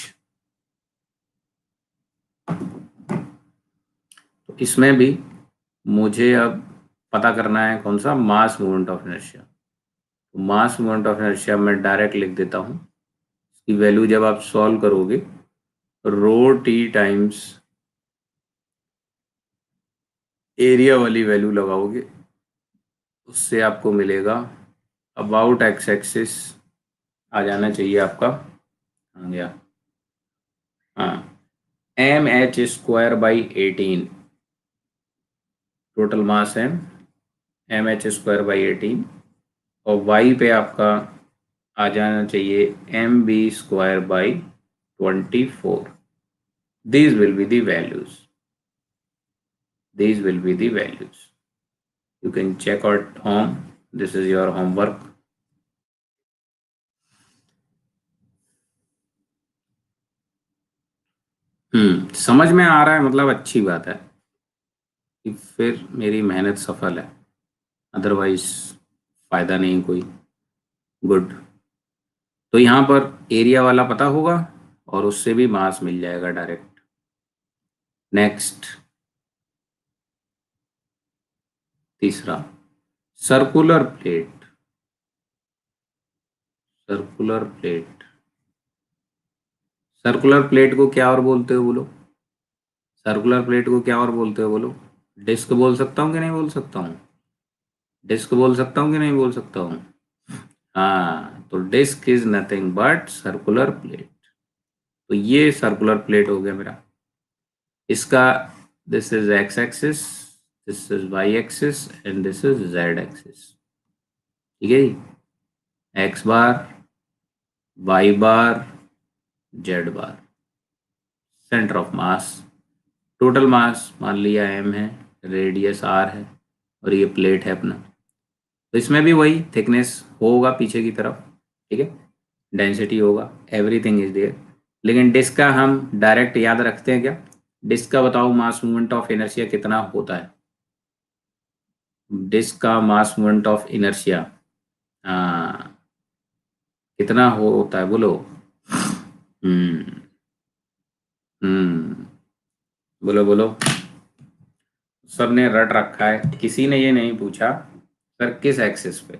[SPEAKER 1] तो इसमें भी मुझे अब पता करना है कौन सा, मास मोमेंट ऑफ इनर्शिया। तो मास मोमेंट ऑफ इनर्शिया मैं डायरेक्ट लिख देता हूँ। इसकी वैल्यू जब आप सॉल्व करोगे, रो टी टाइम्स एरिया वाली वैल्यू लगाओगे, उससे आपको मिलेगा अबाउट एक्स एक्सिस आ जाना चाहिए आपका, आ गया, हाँ, M H square by 18, total mass M H square by 18, और वाई पे आपका आ जाना चाहिए M B square by 24। These will be the values, these will be the values. You can check out home. This is your homework. समझ में आ रहा है, मतलब अच्छी बात है कि फिर मेरी मेहनत सफल है, अदरवाइज फायदा नहीं कोई। गुड। तो यहाँ पर एरिया वाला पता होगा और उससे भी मास मिल जाएगा डायरेक्ट। नेक्स्ट, तीसरा, circular plate, circular plate, circular plate को क्या और बोलते हो बोलो? सर्कुलर प्लेट को क्या और बोलते हो बोलो? डिस्क बोल सकता हूँ कि नहीं बोल सकता हूँ? डिस्क बोल सकता हूँ कि नहीं बोल सकता हूँ? हाँ, तो disc is nothing but circular plate. तो ये सर्कुलर प्लेट हो गया मेरा। इसका this is X axis, this is Y axis and this is Z axis. ठीक है जी? X bar, Y bar, Z bar, centre of mass, total mass मान लिया m है, रेडियस r है, और ये प्लेट है अपना। तो इसमें भी वही थिकनेस होगा पीछे की तरफ। ठीक है? डेंसिटी होगा, एवरीथिंग इज देयर। लेकिन डिस्क का हम डायरेक्ट याद रखते हैं क्या? डिस्क का बताओ मास मोमेंट ऑफ इनर्शिया कितना होता है? डिस्क का मास मोमेंट ऑफ इनर्शिया कितना होता है बोलो? हम्म हम्म बोलो बोलो। सबने रट रखा है, किसी ने ये नहीं पूछा सर किस एक्सिस पे।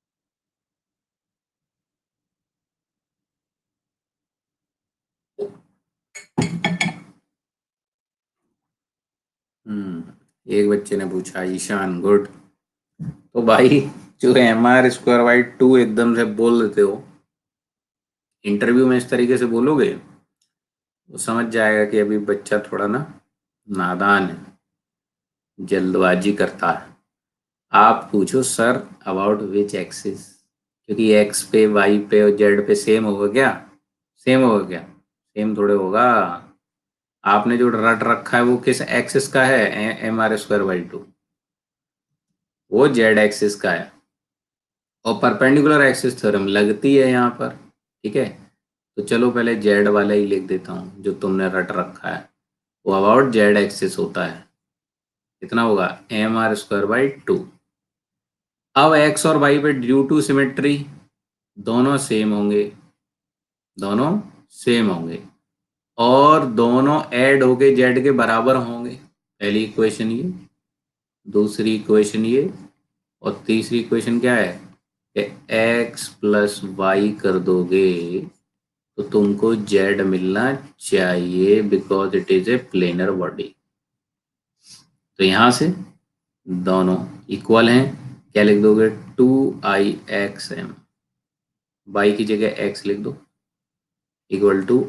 [SPEAKER 1] एक बच्चे ने पूछा, ईशान, गुड। तो भाई जो mr²/2 एकदम से बोल देते हो, इंटरव्यू में इस तरीके से बोलोगे तो समझ जाएगा कि अभी बच्चा थोड़ा ना नादान है, जल्दबाजी करता है। आप पूछो सर अबाउट विच एक्सिस, क्योंकि एक्स पे वाई पे और जेड पे सेम होगा क्या? सेम होगा क्या? सेम थोड़े होगा। आपने जो रट रखा है वो किस एक्सिस का है? mr²/2, वो जेड एक्सिस का है। और परपेंडिकुलर एक्सिस थ्योरम लगती है यहाँ पर, ठीक है। तो चलो पहले जेड वाला ही लिख देता हूँ जो तुमने रट रखा है, वो अबाउट जेड एक्सिस होता है। कितना होगा? mr²/2। अब एक्स और वाई पे ड्यू टू सिमेट्री दोनों सेम होंगे, दोनों सेम होंगे, और दोनों ऐड होके जेड के बराबर होंगे। पहली इक्वेशन ये, दूसरी इक्वेशन ये, और तीसरी इक्वेशन क्या है कि एक्स प्लस वाई कर दोगे तो तुमको जेड मिलना चाहिए, because it is a planar body. तो यहां से दोनों इक्वल हैं, क्या लिख दोगे? 2IXM, वाई की जगह एक्स लिख दो, equal to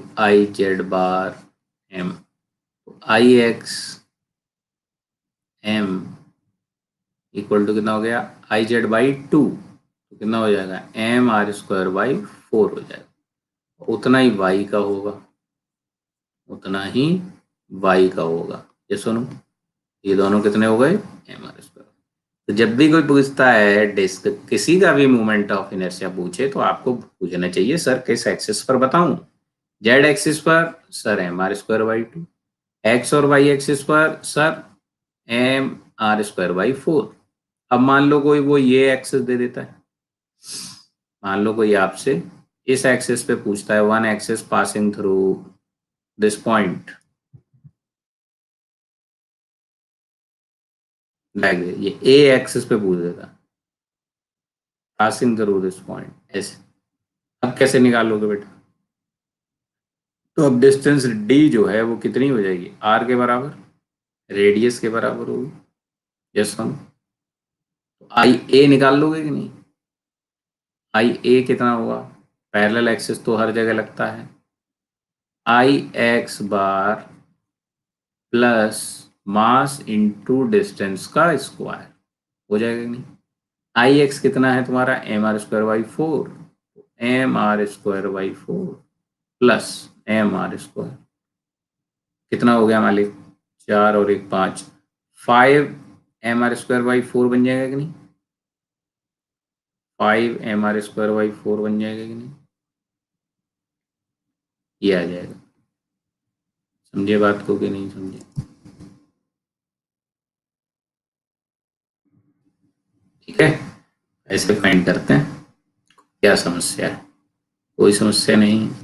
[SPEAKER 1] IZ⁻M। IXM equal to कितना हो गया? IZ/2, तो कितना हो जाएगा? mr²/4 हो जाएगा। उतना ही वाई का होगा, उतना ही वाई का होगा। ये सुनो, ये दोनों कितने हो गए? mr²। तो जब भी कोई पूछता है डिस्क किसी का भी मोमेंट ऑफ इनर्शिया पूछे तो आपको पूछना चाहिए सर किस एक्सिस पर बताऊं? जेड एक्सिस पर सर mr²/2, एक्स और वाई एक्सिस पर सर mr²/4। अब मान लो कोई वो ये एक्सिस दे देता है, मान लो कोई आपसे इस एक्सिस पे पूछता है, one axis passing through this point, ये ए एक्सिस पे पूछ देता, पासिंग थ्रू दिस पॉइंट ऐसे। अब कैसे निकालोगे बेटा? तो अब डिस्टेंस डी जो है वो कितनी हो जाएगी? आर के बराबर, रेडियस के बराबर होगी। यस हम, आई ए निकाल लोगे कि नहीं? आई ए कितना होगा? पैरेलल एक्सिस तो हर जगह लगता है, IX bar plus mass into distance का स्क्वायर हो जाएगा कि नहीं? IX कितना है तुम्हारा? mr²/4, mr²/4 प्लस mr², कितना हो गया मालिक? 4 और 1 5, 5 mr²/4 बन जाएगा कि नहीं? 5 mr²/4 बन जाएगा कि नहीं? ये आ जाएगा। समझे बात को कि नहीं समझे? ठीक है, ऐसे फाइंड करते हैं। क्या समस्या है? कोई समस्या नहीं है,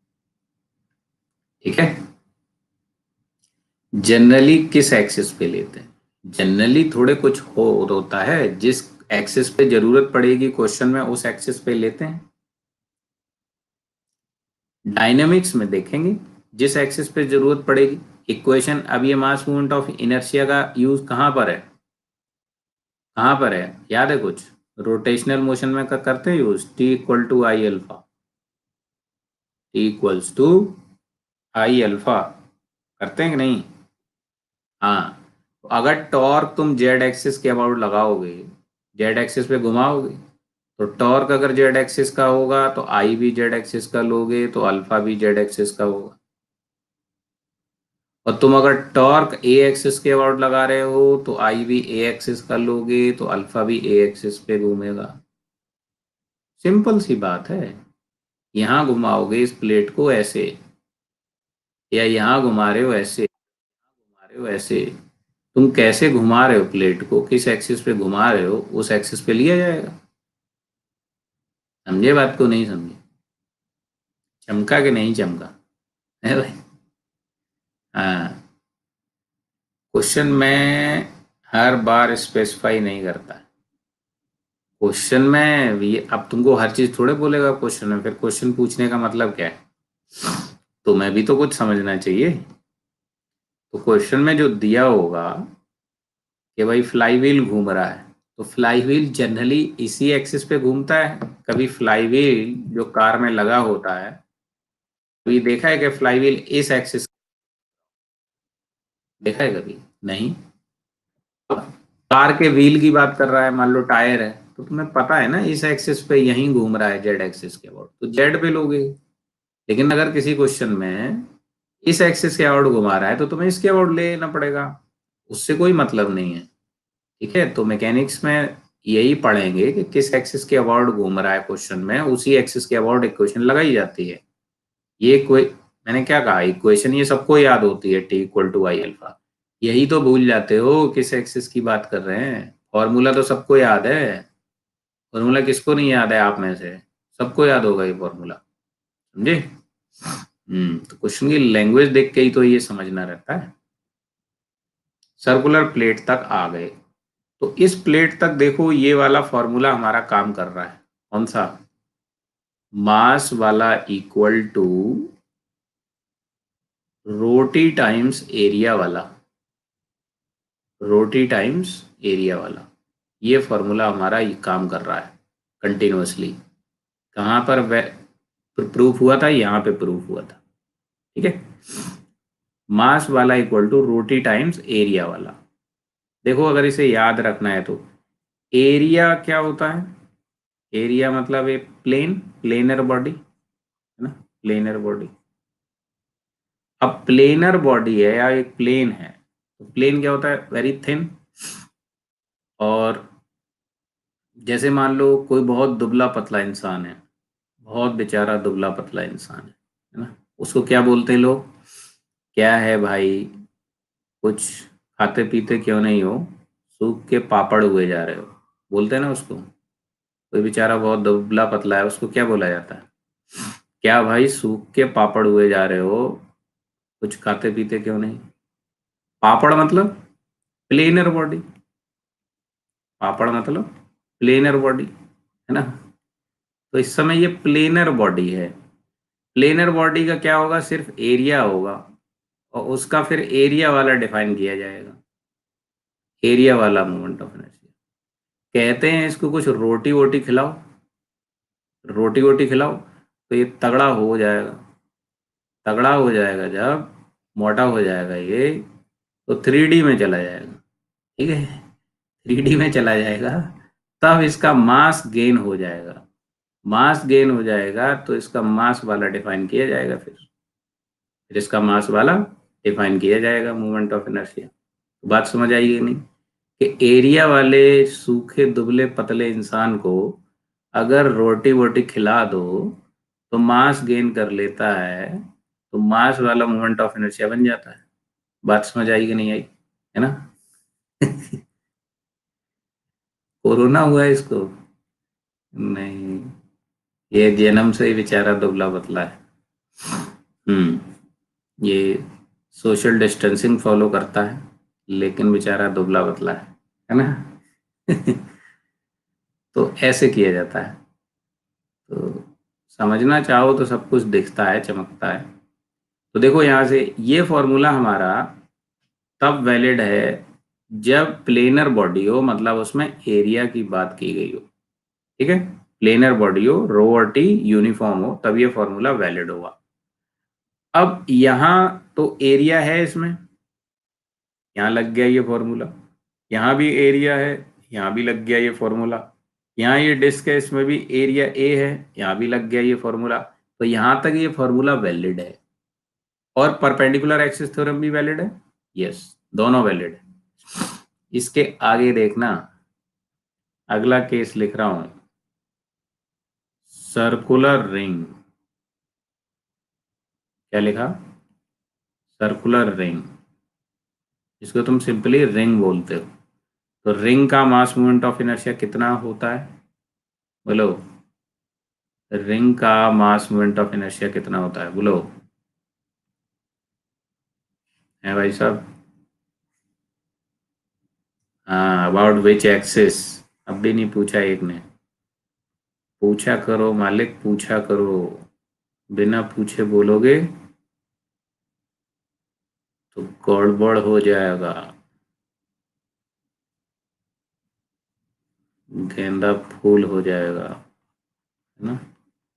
[SPEAKER 1] ठीक है। जनरली किस एक्सिस पे लेते हैं? जनरली थोड़े कुछ होता है, जिस एक्सिस पे जरूरत पड़ेगी क्वेश्चन में उस एक्सिस पे लेते हैं। डायनेमिक्स में देखेंगे जिस एक्सिस पे जरूरत पड़ेगी। इक्वेशन, अब ये मास मूवमेंट ऑफ इनर्शिया का यूज कहाँ पर है? कहाँ पर है याद है कुछ? रोटेशनल मोशन में करते हैं use, T=I alpha, T=I alpha, करते हैं कि नहीं? हाँ, तो अगर टॉर्क तुम जेड एक्सिस के अबाउट लगाओगे, जेड एक्सिस पे घुमाओगे, तो टॉर्क अगर जेड एक्सिस का होगा तो आई भी जेड एक्सिस का लोगे तो अल्फा भी जेड एक्सिस का होगा। और तुम अगर टॉर्क ए एक्सिस के अबाउट लगा रहे हो तो आई भी ए एक्सिस का लोगे तो अल्फा भी ए एक्सिस पे घूमेगा। सिंपल सी बात है। यहाँ घुमाओगे इस प्लेट को ऐसे, या यहाँ घुमा रहे हो ऐसे, हो ऐसे, तुम कैसे घुमा रहे हो प्लेट को, किस एक्सिस पे घुमा रहे हो, उस एक्सिस पे लिया जाएगा। समझे बात को, नहीं समझे? चमका कि नहीं चमका है भाई? हाँ, क्वेश्चन में हर बार स्पेसिफाई नहीं करता। क्वेश्चन में ये अब तुमको हर चीज थोड़े बोलेगा क्वेश्चन में, फिर क्वेश्चन पूछने का मतलब क्या है? तुम्हें भी तो कुछ समझना चाहिए। तो क्वेश्चन में जो दिया होगा कि भाई फ्लाई व्हील घूम रहा है, तो फ्लाई व्हील जनरली इसी एक्सिस पे घूमता है। कभी फ्लाई व्हील जो कार में लगा होता है, कभी देखा है कि फ्लाई व्हील इस एक्सिस, देखा है कभी? नहीं। कार के व्हील की बात कर रहा है, मान लो टायर है, तो तुम्हें पता है ना इस एक्सिस पे यहीं घूम रहा है, जेड एक्सिस के अबाउट, तो जेड पे लोगे। लेकिन अगर किसी क्वेश्चन में इस एक्सिस के अबाउट घुमा रहा है, तो तुम्हें इसके अबाउट लेना पड़ेगा। उससे कोई मतलब नहीं है। ठीक है, तो मैकेनिक्स में यही पढ़ेंगे कि किस एक्सिस के अबाउट घूम रहा है क्वेश्चन में, उसी एक्सिस के अबाउट इक्वेशन लगाई जाती है। ये कोई, मैंने क्या कहा, इक्वेशन ये सबको याद होती है, T equal to I alpha. यही तो भूल जाते हो किस एक्सिस की बात कर रहे हैं। फॉर्मूला तो सबको याद है। फॉर्मूला किसको नहीं याद है आप में से? सबको याद होगा ये फॉर्मूला। समझे? तो क्वेश्चन की लैंग्वेज देख के ही तो ये समझना रहता है। सर्कुलर प्लेट तक आ गए, तो इस प्लेट तक देखो ये वाला फॉर्मूला हमारा काम कर रहा है। कौन सा? मास वाला इक्वल टू रोटी टाइम्स एरिया वाला। रोटी टाइम्स एरिया वाला, ये फॉर्मूला हमारा ये काम कर रहा है कंटिन्यूअसली। कहाँ पर प्रूफ हुआ था? यहाँ पे प्रूफ हुआ था। ठीक है, मास वाला इक्वल टू रोटी टाइम्स एरिया वाला। देखो अगर इसे याद रखना है तो एरिया क्या होता है? एरिया मतलब एक प्लेनर बॉडी है ना, प्लेनर बॉडी। अब प्लेनर बॉडी है या एक प्लेन है, तो प्लेन क्या होता है? Very thin. और जैसे मान लो कोई बहुत दुबला पतला इंसान है, बहुत बेचारा दुबला पतला इंसान है ना, उसको क्या बोलते हैं लोग? क्या है भाई, कुछ खाते पीते क्यों नहीं हो, सूख के पापड़ हुए जा रहे हो, बोलते हैं ना उसको। कोई बेचारा बहुत दुबला पतला है, उसको क्या बोला जाता है? क्या भाई सूख के पापड़ हुए जा रहे हो, कुछ खाते पीते क्यों नहीं? पापड़ मतलब प्लेनर बॉडी। पापड़ मतलब प्लेनर बॉडी है ना। तो इस समय ये प्लेनर बॉडी है। प्लेनर बॉडी का क्या होगा? सिर्फ एरिया होगा, और उसका फिर एरिया वाला डिफाइन किया जाएगा। एरिया वाला मोमेंट ऑफ इनर्शिया। कहते हैं इसको कुछ रोटी वोटी खिलाओ, रोटी वोटी खिलाओ, तो ये तगड़ा हो जाएगा। तगड़ा हो जाएगा जब, मोटा हो जाएगा ये, तो 3D में चला जाएगा। ठीक है, 3D में चला जाएगा, तब इसका मास गेन हो जाएगा। मास गेन हो जाएगा तो इसका मास वाला डिफाइन किया जाएगा। फिर इसका मास वाला डिफाइन किया जाएगा मोमेंट ऑफ इनर्शिया। बात समझ आएगी नहीं? कि एरिया वाले सूखे दुबले पतले इंसान को अगर रोटी वोटी खिला दो तो मास गेन कर लेता है, तो मास वाला मोमेंट ऑफ इनर्शिया बन जाता है। बात समझ आई कि नहीं आई? है ना? कोरोना हुआ है इसको? नहीं, ये जन्म से ही बेचारा दुबला पतला है। ये सोशल डिस्टेंसिंग फॉलो करता है, लेकिन बेचारा दुबला पतला है ना। तो ऐसे किया जाता है। तो समझना चाहो तो सब कुछ दिखता है, चमकता है। तो देखो यहाँ से ये फॉर्मूला हमारा तब वैलिड है जब प्लेनर बॉडी हो, मतलब उसमें एरिया की बात की गई हो। ठीक है, प्लेनर बॉडी हो, रो और टी यूनिफॉर्म हो, तब ये फॉर्मूला वैलिड होगा। अब यहाँ तो एरिया है इसमें, यहाँ लग गया ये फॉर्मूला। यहाँ भी एरिया है, यहाँ भी लग गया ये फॉर्मूला। यहाँ ये डिस्क है, इसमें भी एरिया ए है, यहाँ भी लग गया ये फॉर्मूला। तो यहाँ तक ये फॉर्मूला वैलिड है। और परपेंडिकुलर एक्सिस थ्योरम भी वैलिड है। यस, दोनों वैलिड है। इसके आगे देखना, अगला केस लिख रहा हूं, सर्कुलर रिंग। क्या लिखा? Circular ring. इसको तुम सिंपली रिंग बोलते हो। तो रिंग का मास मोमेंट ऑफ इनर्शिया कितना होता है, बोलो। रिंग का मास मोमेंट ऑफ इनर्शिया कितना होता है, बोलो। है भाई साहब। हाँ, अबाउट विच एक्सिस। अब भी नहीं पूछा एक ने। पूछा करो मालिक, पूछा करो। बिना पूछे बोलोगे तो गड़बड़ हो जाएगा। गेंदा फूल हो जाएगा, है ना।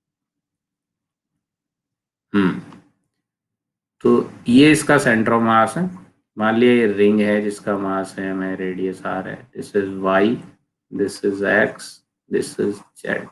[SPEAKER 1] हम्म। तो ये इसका सेंटर ऑफ मास है। मान लिया ये रिंग है जिसका मास है में रेडियस आर है। This is Y, this is X, this is Z.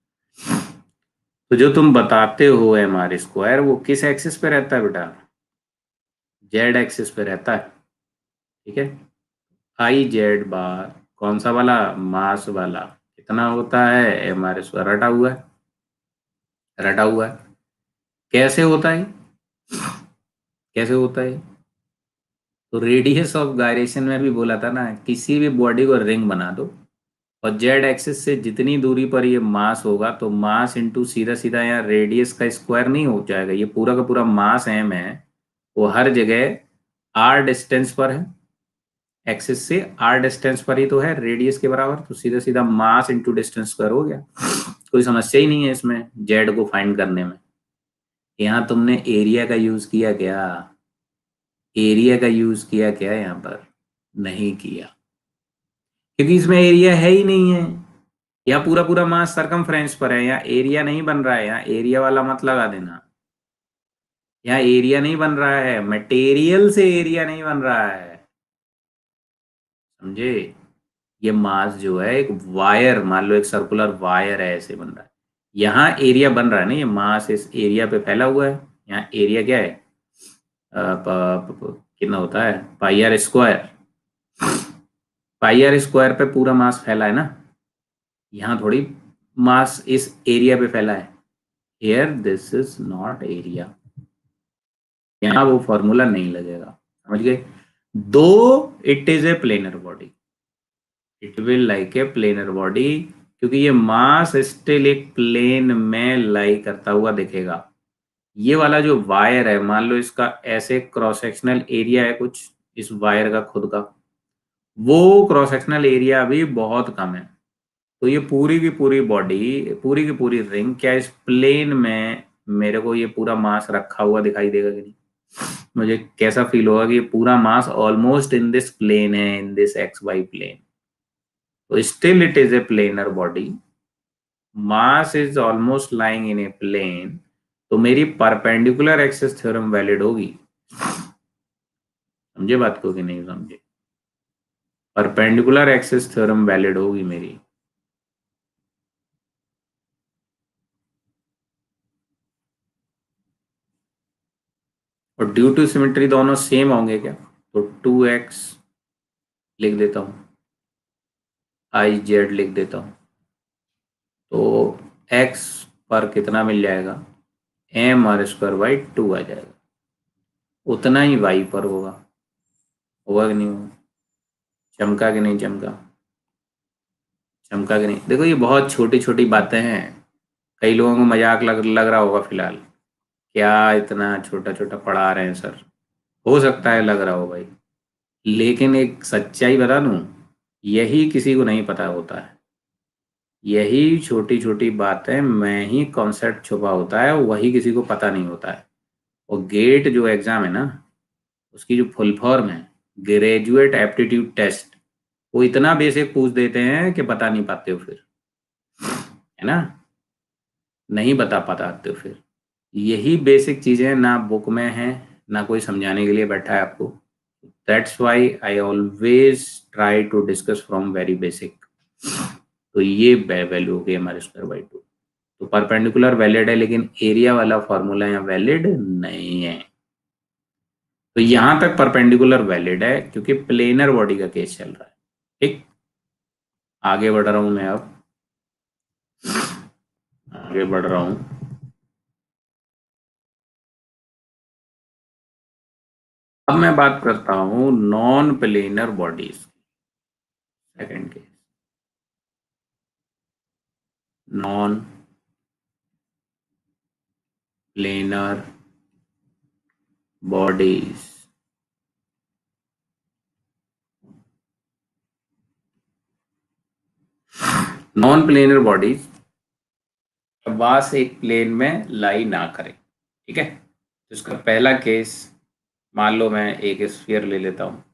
[SPEAKER 1] तो जो तुम बताते हो एम आर स्क्वायर, वो किस एक्सिस पे रहता है बेटा, जेड एक्सिस पे रहता है। ठीक है। आई जेड बार कौन सा वाला, मास वाला कितना होता है, एम आर स्क्वायर। रटा हुआ है, रटा हुआ है। कैसे होता है, कैसे होता है। तो रेडियस ऑफ गायरेशन में भी बोला था ना, किसी भी बॉडी को रिंग बना दो और जेड एक्सिस से जितनी दूरी पर ये मास होगा, तो मास इंटू सीधा सीधा यहाँ रेडियस का स्क्वायर नहीं हो जाएगा, ये पूरा का पूरा मास एम है, वो हर जगह आर डिस्टेंस पर है। एक्सिस से आर डिस्टेंस पर ही तो है रेडियस के बराबर, तो सीधा सीधा मास इंटू डिस्टेंस स्क्वायर हो गया। कोई समस्या ही नहीं है इसमें जेड को फाइंड करने में। यहाँ तुमने एरिया का यूज किया क्या, एरिया का यूज किया क्या यहाँ पर, नहीं किया, क्योंकि इसमें एरिया है ही नहीं है। यहाँ पूरा पूरा मास सरकमफ्रेंस पर है, यहाँ एरिया नहीं बन रहा है, यहाँ एरिया वाला मत लगा देना। यहाँ एरिया नहीं बन रहा है, मटेरियल से एरिया नहीं बन रहा है, समझे। ये मास जो है एक वायर, मान लो एक सर्कुलर वायर है, ऐसे बन रहा है। यहाँ एरिया बन रहा है ना, ये मास इस एरिया पे फैला हुआ है। यहाँ एरिया क्या है, कितना होता है, pi R square. Pi R square पे पूरा मास फैला है ना, यहाँ थोड़ी मास इस एरिया पे फैला है। Here this is not area, यहाँ वो फॉर्मूला नहीं लगेगा, समझ गए। Though it is a planar body, it will like a planar body, क्योंकि ये मास स्टिल एक प्लेन में लाई करता हुआ दिखेगा। ये वाला जो वायर है, मान लो इसका ऐसे क्रॉस सेक्शनल एरिया है कुछ, इस वायर का खुद का, वो क्रॉस सेक्शनल एरिया भी बहुत कम है। तो ये पूरी की पूरी बॉडी, पूरी की पूरी रिंग क्या इस प्लेन में मेरे को ये पूरा मास रखा हुआ दिखाई देगा कि नहीं, मुझे कैसा फील होगा कि ये पूरा mass almost in this plane है, in this X Y plane. तो still it is a planar body, mass is almost lying in a plane. तो मेरी परपेंडिकुलर एक्सिस थ्योरम वैलिड होगी, समझे बात को कि नहीं समझे। परपेंडिकुलर एक्सिस थ्योरम वैलिड होगी मेरी। और ड्यू टू सिमेट्री दोनों सेम होंगे क्या, तो 2x लिख देता हूं, आई जेड लिख देता हूं। तो x पर कितना मिल जाएगा, एम आर स्क्वायर बाई 2 आ जाएगा। उतना ही y पर होगा, होगा कि नहीं होगा, चमका कि नहीं चमका, चमका कि नहीं। देखो ये बहुत छोटी छोटी बातें हैं, कई लोगों को मजाक लग रहा होगा फिलहाल, क्या इतना छोटा छोटा पढ़ा रहे हैं सर। हो सकता है लग रहा हो भाई, लेकिन एक सच्चाई बता दूं, यही किसी को नहीं पता होता है। यही छोटी छोटी बातें में ही कॉन्सेप्ट छुपा होता है, वही किसी को पता नहीं होता है। और गेट जो एग्जाम है ना, उसकी जो फुल फॉर्म है, ग्रेजुएट एप्टीट्यूड टेस्ट, वो इतना बेसिक पूछ देते हैं कि बता नहीं पाते हो फिर, है ना, नहीं बता पाते हो फिर। यही बेसिक चीजें ना बुक में है, ना कोई समझाने के लिए बैठा है आपको। That's why I always try to discuss from very basic. तो ये वैल्यू हो गई हमारे स्क्वायर बाई 2। तो परपेंडिकुलर वैलिड है, लेकिन एरिया वाला फॉर्मूला यहाँ वैलिड नहीं है। तो यहां तक परपेंडिकुलर वैलिड है क्योंकि प्लेनर बॉडी का केस चल रहा है। ठीक, आगे बढ़ रहा हूं मैं अब, आगे बढ़ रहा हूं। अब मैं बात करता हूं non planar bodies. Second case, non planar bodies. Non planar bodies was एक प्लेन में लाई ना करे, ठीक है। तो इसका पहला केस, मान लो मैं एक स्फीयर ले लेता हूं।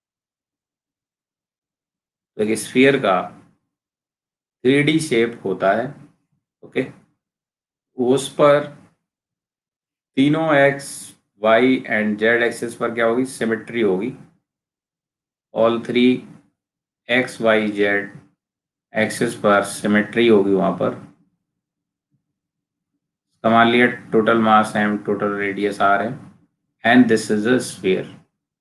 [SPEAKER 1] तो एक स्फीयर का 3D शेप होता है, ओके। उस पर तीनों X, Y and Z axis पर क्या होगी, सिमेट्री होगी। All three X Y Z axis पर सिमेट्री होगी वहां पर। मान लिया total mass M, total radius R है, and this is a sphere.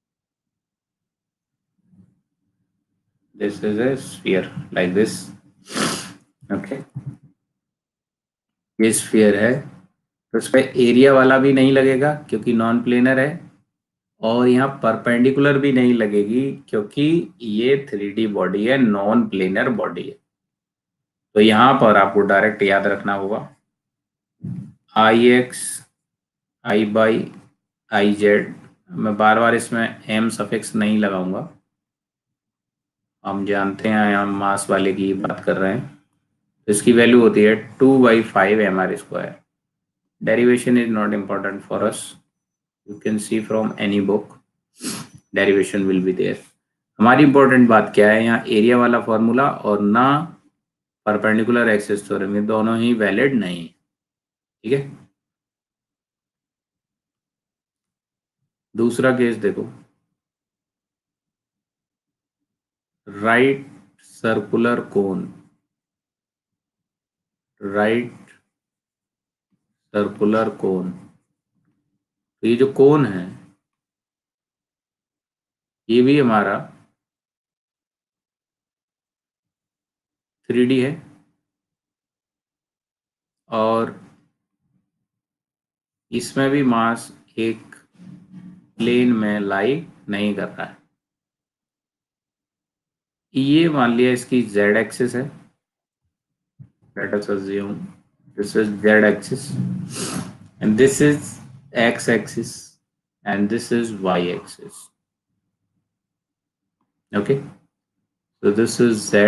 [SPEAKER 1] This is a sphere like this, okay. ये स्फीयर है, तो इस पर एरिया वाला भी नहीं लगेगा क्योंकि नॉन प्लेनर है, और यहाँ परपेंडिकुलर भी नहीं लगेगी क्योंकि ये 3D बॉडी है, नॉन प्लेनर बॉडी है। तो यहाँ पर आपको डायरेक्ट याद रखना होगा I X I by I Z. मैं बार बार इसमें एम सफिक्स नहीं लगाऊंगा, हम जानते हैं हम मास वाले की बात कर रहे हैं। तो इसकी वैल्यू होती है 2/5 mr²। Derivation is not important for us, you can see from any book, derivation will be there. हमारी इंपॉर्टेंट बात क्या है, यहाँ एरिया वाला फॉर्मूला और ना परपेंडिकुलर एक्सिस थ्योरम, ये दोनों ही वैलिड नहीं, ठीक है। दूसरा केस देखो, right circular cone, right circular cone. तो ये जो कोन है ये भी हमारा 3D है, और इसमें भी मास एक प्लेन में लाई नहीं कर रहा है। ये मान लिया इसकी z एक्सिस है, let us assume this is z axis and this is x axis and this is y axis, okay। so this is z।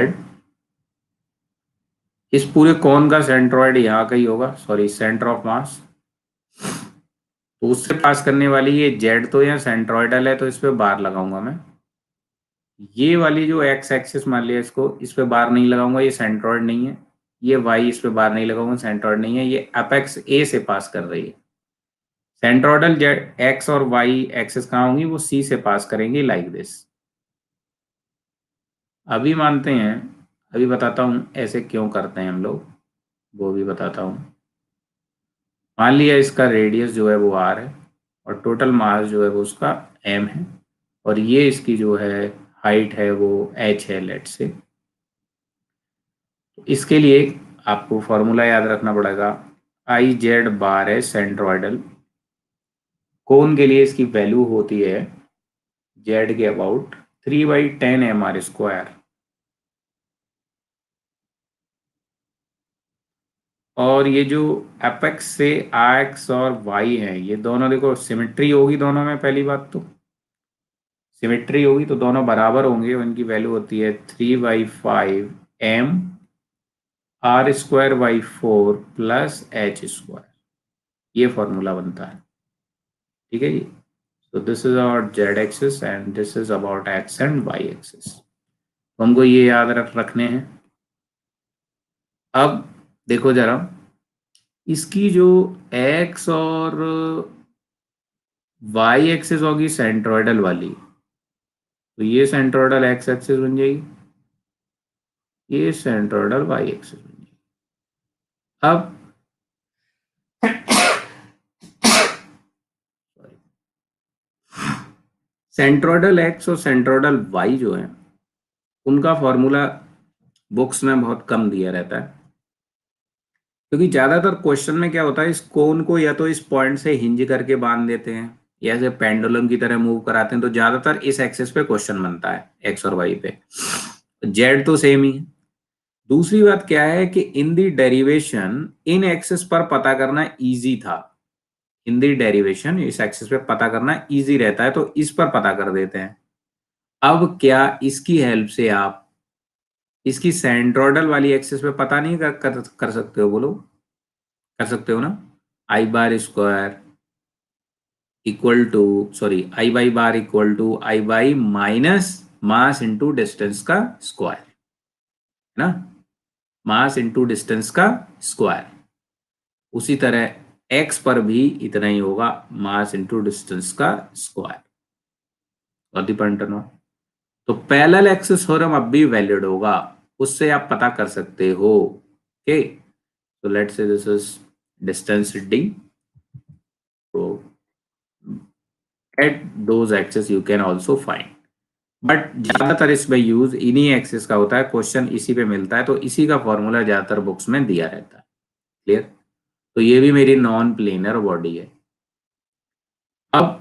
[SPEAKER 1] इस पूरे कोन का सेंट्रोइड यहाँ का ही होगा, सॉरी सेंटर ऑफ मास। तो उससे पास करने वाली ये जेड तो यहाँ सेंट्रोइडल है, तो इस पे बार लगाऊंगा मैं। ये वाली जो एक्स एक्सिस मान लिया इसको, इस पे बार नहीं लगाऊंगा, ये सेंट्रोइड नहीं है। ये वाई, इस पे बार नहीं लगाऊंगा, सेंट्रोइड नहीं है। ये अपेक्स ए से पास कर रही है। सेंट्रोइडल जेड एक्स और वाई एक्सिस कहाँ होंगी, वो सी से पास करेंगी लाइक दिस। अभी मानते हैं, अभी बताता हूँ ऐसे क्यों करते हैं हम लोग, वो भी बताता हूँ। मान लिया इसका रेडियस जो है वो आर है, और टोटल मास जो है वो उसका एम है, और ये इसकी जो है हाइट है वो एच है, लेट से। इसके लिए आपको फॉर्मूला याद रखना पड़ेगा, आई जेड बार है सेंट्रोइडल कोन के लिए, इसकी वैल्यू होती है जेड के अबाउट 3/10 mr²। और ये जो एपेक्स से एक्स और वाई है, ये दोनों देखो सिमेट्री होगी दोनों में, पहली बात तो सिमेट्री होगी तो दोनों बराबर होंगे, उनकी वैल्यू होती है 3/5 mr² / 4 + h²। ये फॉर्मूला बनता है, ठीक है जी। तो this is about Z axis and this is about X and Y axis. तो हमको ये याद रखने हैं। अब देखो जरा, इसकी जो एक्स और वाई एक्सिस होगी सेंट्रोइडल वाली, तो ये सेंट्रोइडल एक्स एक्सिस बन जाएगी, ये सेंट्रोइडल वाई एक्सिस बन जाएगी। अब सेंट्रोइडल एक्स और सेंट्रोइडल वाई जो है, उनका फॉर्मूला बुक्स में बहुत कम दिया रहता है, क्योंकि ज्यादातर क्वेश्चन में क्या होता है, इस कोन को या तो इस पॉइंट से हिंज करके बांध देते हैं, ये ऐसे पेंडुलम की तरह मूव कराते हैं, तो ज्यादातर इस एक्सिस पे क्वेश्चन बनता है, एक्स और वाई पे। जेड तो सेम ही है। दूसरी बात क्या है कि इन दी डेरिवेशन इन एक्सिस पर पता करना इजी था। इन दी डेरिवेशन इस एक्सिस पे पता करना इजी रहता है, तो इस पर पता कर देते हैं। अब क्या इसकी हेल्प से आप इसकी सेंट्रोइडल वाली एक्सिस पे पता नहीं कर सकते हो? बोलो, कर सकते हो ना? I bar square equal to, sorry, I by bar equal to I by minus mass into distance का स्क्वायर, है ना? मास इंटू डिस्टेंस का स्क्वायर। उसी तरह एक्स पर भी इतना ही होगा, मास इंटू डिस्टेंस का स्क्वायर। और दी पॉइंट नो, तो पैरेलल एक्सिस थ्योरम अब भी वैलिड होगा, उससे आप पता कर सकते हो। Okay, so let's say this is distance d, so at those axes you can also find, but ज्यादातर इसमें यूज इन्हीं एक्सिस का होता है, क्वेश्चन इसी पे मिलता है, तो इसी का फॉर्मूला ज्यादातर बुक्स में दिया रहता है। क्लियर? तो ये भी मेरी नॉन प्लेनर बॉडी है। अब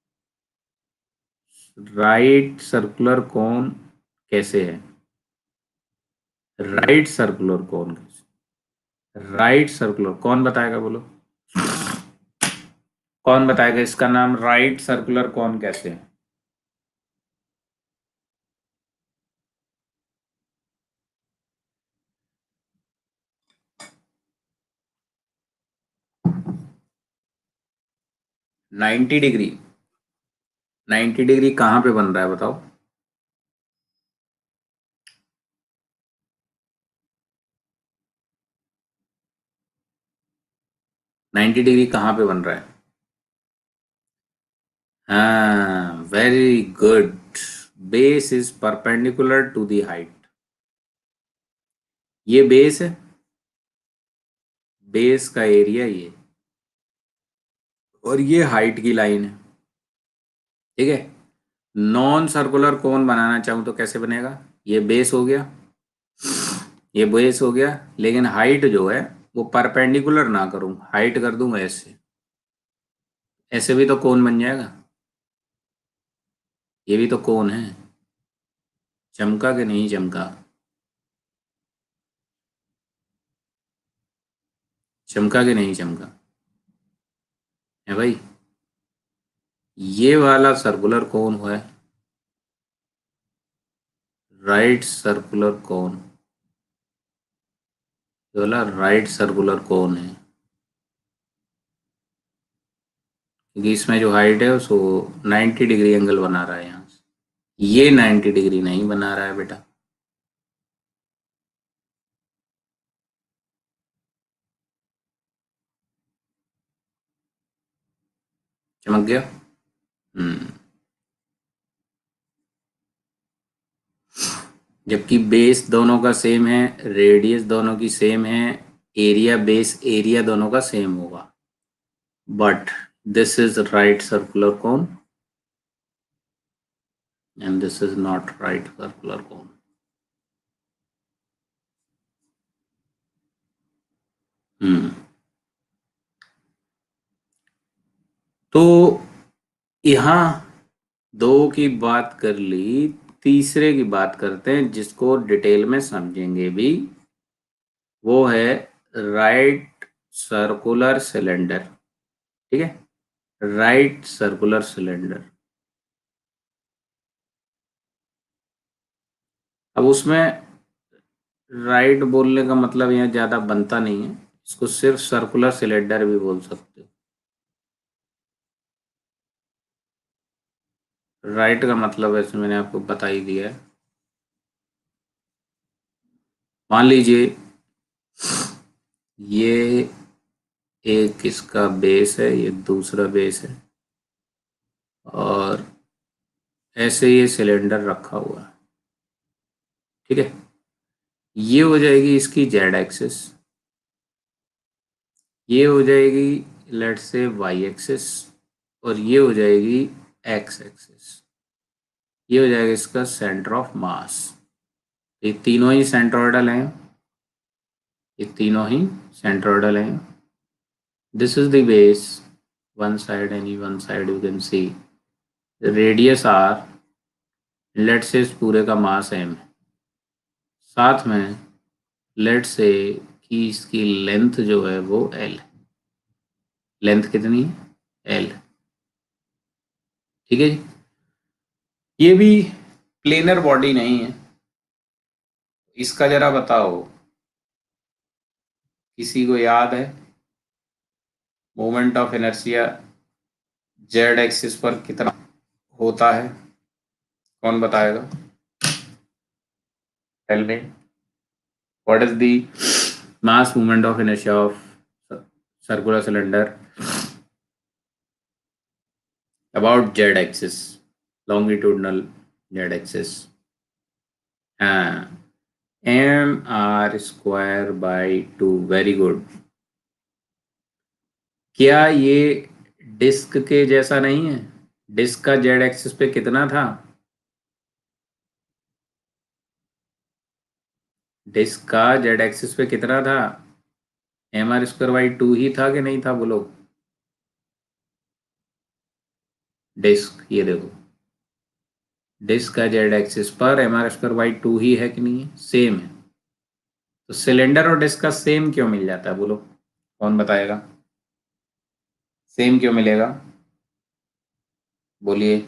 [SPEAKER 1] राइट सर्कुलर कोन कैसे है? राइट सर्कुलर कोन कैसे? राइट सर्कुलर कौन बताएगा? बोलो, कौन बताएगा इसका नाम? राइट सर्कुलर कोन कैसे है? Ninety degree. 90 डिग्री कहाँ पे बन रहा है बताओ? नाइन्टी डिग्री कहाँ पे बन रहा है? हाँ, very good. Base is perpendicular to the height. ये बेस है, बेस का एरिया ये, और ये हाइट की लाइन है। ठीक है? नॉन सर्कुलर कोन बनाना चाहूं तो कैसे बनेगा? ये बेस हो गया, ये बेस हो गया, लेकिन हाइट जो है वो परपेंडिकुलर ना करूं, हाइट कर दूंगा ऐसे, ऐसे भी तो कोन बन जाएगा। ये भी तो कोन है। चमका कि नहीं चमका? चमका कि नहीं चमका? है भाई? ये वाला सर्कुलर कोन हुआ है राइट सर्कुलर कोन, ये वाला राइट सर्कुलर कोन है, क्योंकि इसमें जो हाइट है उसको 90 डिग्री एंगल बना रहा है यहाँ से। ये 90 डिग्री नहीं बना रहा है बेटा। चमक गया? हम्म। जबकि बेस दोनों का सेम है, रेडियस दोनों की सेम है, एरिया, बेस एरिया दोनों का सेम होगा, but this is right circular cone and this is not right circular cone. Hmm. तो यहाँ दो की बात कर ली, तीसरे की बात करते हैं जिसको डिटेल में समझेंगे भी। वो है राइट सर्कुलर सिलेंडर। ठीक है? Right circular cylinder. अब उसमें राइट बोलने का मतलब यहाँ ज्यादा बनता नहीं है, इसको सिर्फ सर्कुलर सिलेंडर भी बोल सकते हो। राइट का मतलब वैसे मैंने आपको बता ही दिया है। मान लीजिए ये एक इसका बेस है, ये दूसरा बेस है, और ऐसे ये सिलेंडर रखा हुआ है। ठीक है? ये हो जाएगी इसकी जेड एक्सिस, ये हो जाएगी लेट्स से वाई एक्सिस, और ये हो जाएगी एक्स एक्सिस। ये हो जाएगा इसका सेंटर ऑफ मास। ये तीनों ही सेंट्रोइडल हैं, ये तीनों ही सेंट्रोइडल हैं। This is the base, one side, any one side you can see the radius r, let's say इस पूरे का मास m, साथ में लेट्स से कि इसकी लेंथ जो है वो l, लेंथ कितनी है l, ठीक है जी। ये भी प्लेनर बॉडी नहीं है, इसका जरा बताओ, किसी को याद है moment of inertia Z axis पर कितना होता है? कौन बताएगा? Tell me what is the mass moment of inertia of circular cylinder about Z axis, longitudinal Z axis? हाँ, M R square by 2। Very good. क्या ये डिस्क के जैसा नहीं है? डिस्क का जेड एक्सिस पे कितना था? डिस्क का जेड एक्सिस पे कितना था? एम आर स्क्वायर बाई 2 ही था कि नहीं था बोलो? डिस्क, ये देखो, डिस्क का जेड एक्सिस पर एम आर स्क्वायर बाई 2 ही है कि नहीं है? सेम है। तो सिलेंडर और डिस्क का सेम क्यों मिल जाता है बोलो? कौन बताएगा? सेम क्यों मिलेगा? बोलिए,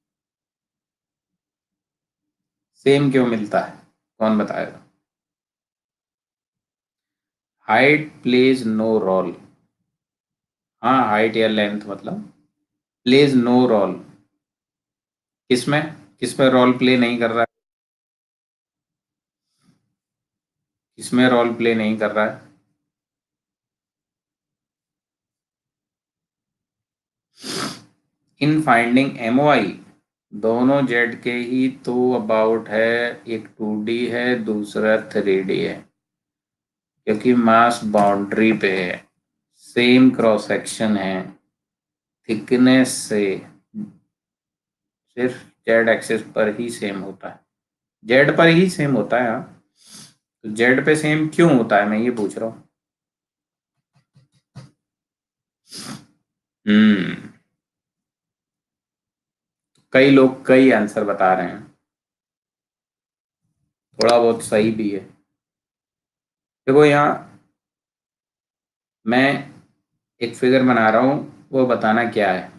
[SPEAKER 1] सेम क्यों मिलता है? कौन बताएगा? Height plays no role. हाँ, हाइट या लेंथ मतलब प्लेज नो रोल। किसमें? किसमें रोल प्ले नहीं कर रहा है? किसमें रोल प्ले नहीं कर रहा है? इन फाइंडिंग एमओआई, दोनों जेड के ही तो अबाउट है, एक 2D है दूसरा 3D है, क्योंकि मास बाउंड्री पे है, सेम क्रॉस सेक्शन है, थिकनेस से सिर्फ जेड एक्सिस पर ही सेम होता है, जेड पर ही सेम होता है। हाँ, तो जेड पे सेम क्यों होता है, मैं ये पूछ रहा हूँ। हम्म, कई लोग कई आंसर बता रहे हैं, थोड़ा बहुत सही भी है। देखो यहाँ मैं एक फिगर बना रहा हूँ, वो बताना क्या है।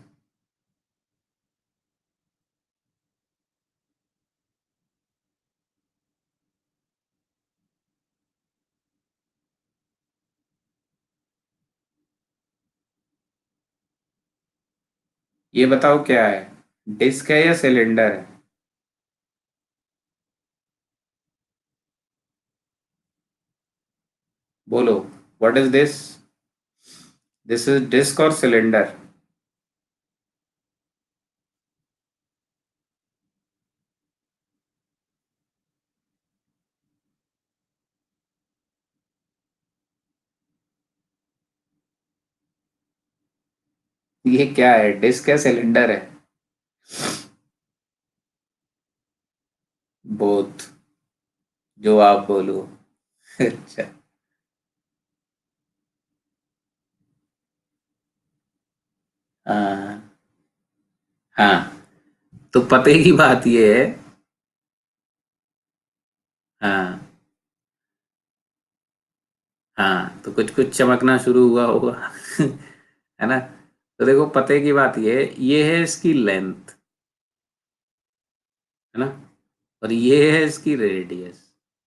[SPEAKER 1] ये बताओ क्या है, डिस्क है या सिलेंडर है? बोलो, what is this? This is disc और सिलेंडर? ये क्या है, डिस्क है सिलेंडर है? बोथ, जो आप बोलो। अच्छा, हाँ हाँ, तो पते की बात ये है। हाँ हाँ, तो कुछ कुछ चमकना शुरू हुआ होगा। है ना? तो देखो, पते की बात ये है इसकी लेंथ, है ना, और ये है इसकी रेडियस।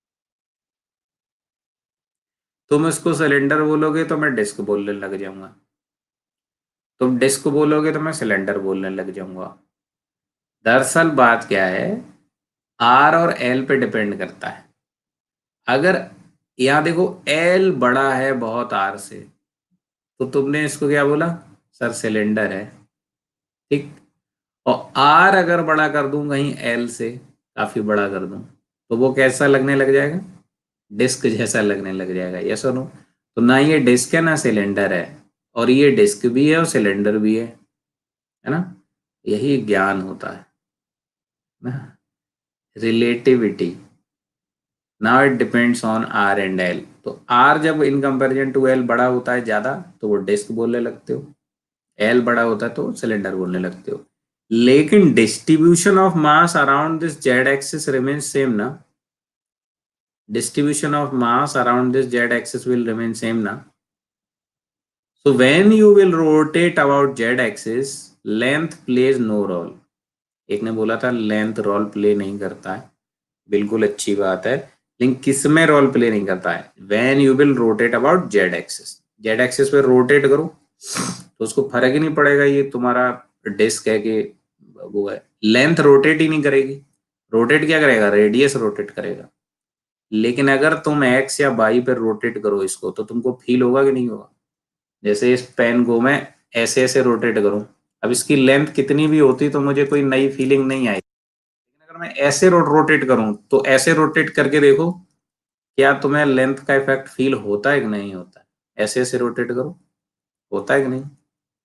[SPEAKER 1] तुम इसको सिलेंडर बोलोगे तो मैं डिस्क बोलने लग जाऊंगा, तुम डिस्क बोलोगे तो मैं सिलेंडर बोलने लग जाऊंगा। दरअसल बात क्या है, आर और एल पे डिपेंड करता है। अगर यहाँ देखो एल बड़ा है बहुत आर से, तो तुमने इसको क्या बोला? सर सिलेंडर है, ठीक। और आर अगर बड़ा कर दूं कहीं एल से, काफी बड़ा कर दूं, तो वो कैसा लगने लग जाएगा? डिस्क जैसा लगने लग जाएगा, ये सुनो। तो ना ये डिस्क है ना सिलेंडर है, और ये डिस्क भी है और सिलेंडर भी है ना? यही ज्ञान होता है ना, relativity. Now it depends on R and L. तो आर जब इन कंपेरिजन टू एल बड़ा होता है ज्यादा, तो वो डिस्क बोलने लगते हो, एल बड़ा होता है तो सिलेंडर बोलने लगते हो। लेकिन distribution of mass around this Z axis remains same ना, distribution of mass around this z axis will remain same na. So when you will rotate about z axis, length plays no role. एक ने बोला था length role play नहीं करता है, बिल्कुल अच्छी बात है, लेकिन किस में रोल प्ले नहीं करता है? When you will rotate about Z axis, Z axis पे रोटेट करो तो उसको फर्क ही नहीं पड़ेगा, ये तुम्हारा डिस्क है कि वो है, लेंथ रोटेट ही नहीं करेगी। रोटेट क्या करेगा? रेडियस रोटेट करेगा। लेकिन अगर तुम एक्स या वाई पर रोटेट करो इसको तो तुमको फील होगा कि नहीं होगा? जैसे इस पेन को मैं ऐसे ऐसे रोटेट करूं, अब इसकी लेंथ कितनी भी होती तो मुझे कोई नई फीलिंग नहीं आई, लेकिन अगर मैं ऐसे रोटेट करूं तो ऐसे रोटेट करके देखो, क्या तुम्हें लेंथ का इफेक्ट फील होता है कि नहीं होता है? ऐसे ऐसे रोटेट करो, होता है कि नहीं?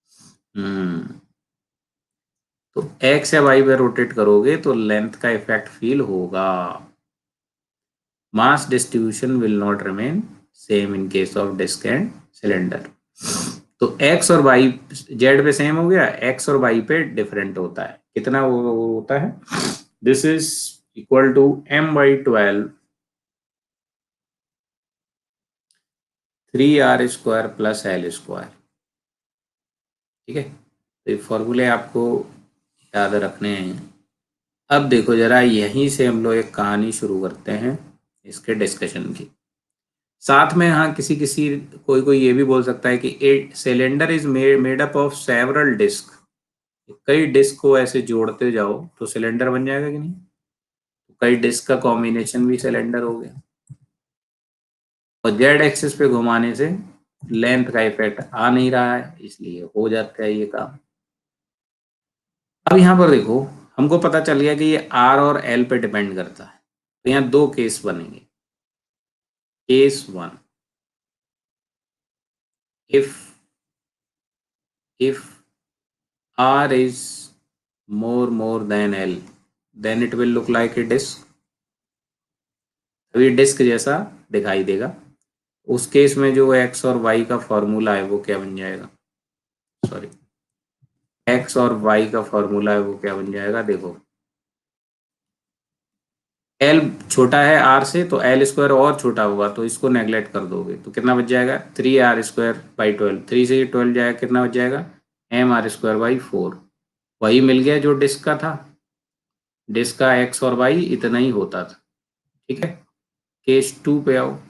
[SPEAKER 1] तो एक्स या वाई पे रोटेट करोगे तो लेंथ का इफेक्ट फील होगा। Mass distribution will not remain same in case of disc and cylinder. तो एक्स और वाई जेड पे सेम हो गया, एक्स और वाई पे डिफरेंट होता है। कितना वो होता है? This is equal to m/12 3r² plus l²। ठीक है, तो ये फॉर्मूले आपको याद रखने हैं। अब देखो जरा, यहीं से हम लोग एक कहानी शुरू करते हैं इसके डिस्कशन की। साथ में हाँ, किसी किसी कोई कोई ये भी बोल सकता है कि a cylinder is made up of several disc. कई डिस्क को ऐसे जोड़ते जाओ तो सिलेंडर बन जाएगा कि नहीं? तो कई डिस्क का कॉम्बिनेशन भी सिलेंडर हो गया। और जेड एक्सिस पे घुमाने से लेंथ का इफेक्ट आ नहीं रहा है, इसलिए हो जाता है ये काम। अब यहाँ पर देखो, हमको पता चल गया कि ये आर और एल पे डिपेंड करता है। तो यहाँ दो केस बनेंगे। Case one, if r is more than l, then it will look like a disk। अभी डिस्क जैसा दिखाई देगा। उस केस में जो एक्स और वाई का फॉर्मूला है वो क्या बन जाएगा? सॉरी, एक्स और वाई का फॉर्मूला है वो क्या बन जाएगा? देखो, एल छोटा है आर से तो l² और छोटा होगा, तो इसको नेगलेक्ट कर दोगे तो कितना बच जाएगा? 3r²/12। 3 से 12 जाएगा, कितना बच जाएगा? mr²/4। वही मिल गया जो डिस्क का था। डिस्क का एक्स और वाई इतना ही होता था। ठीक है, केस टू पे आओ।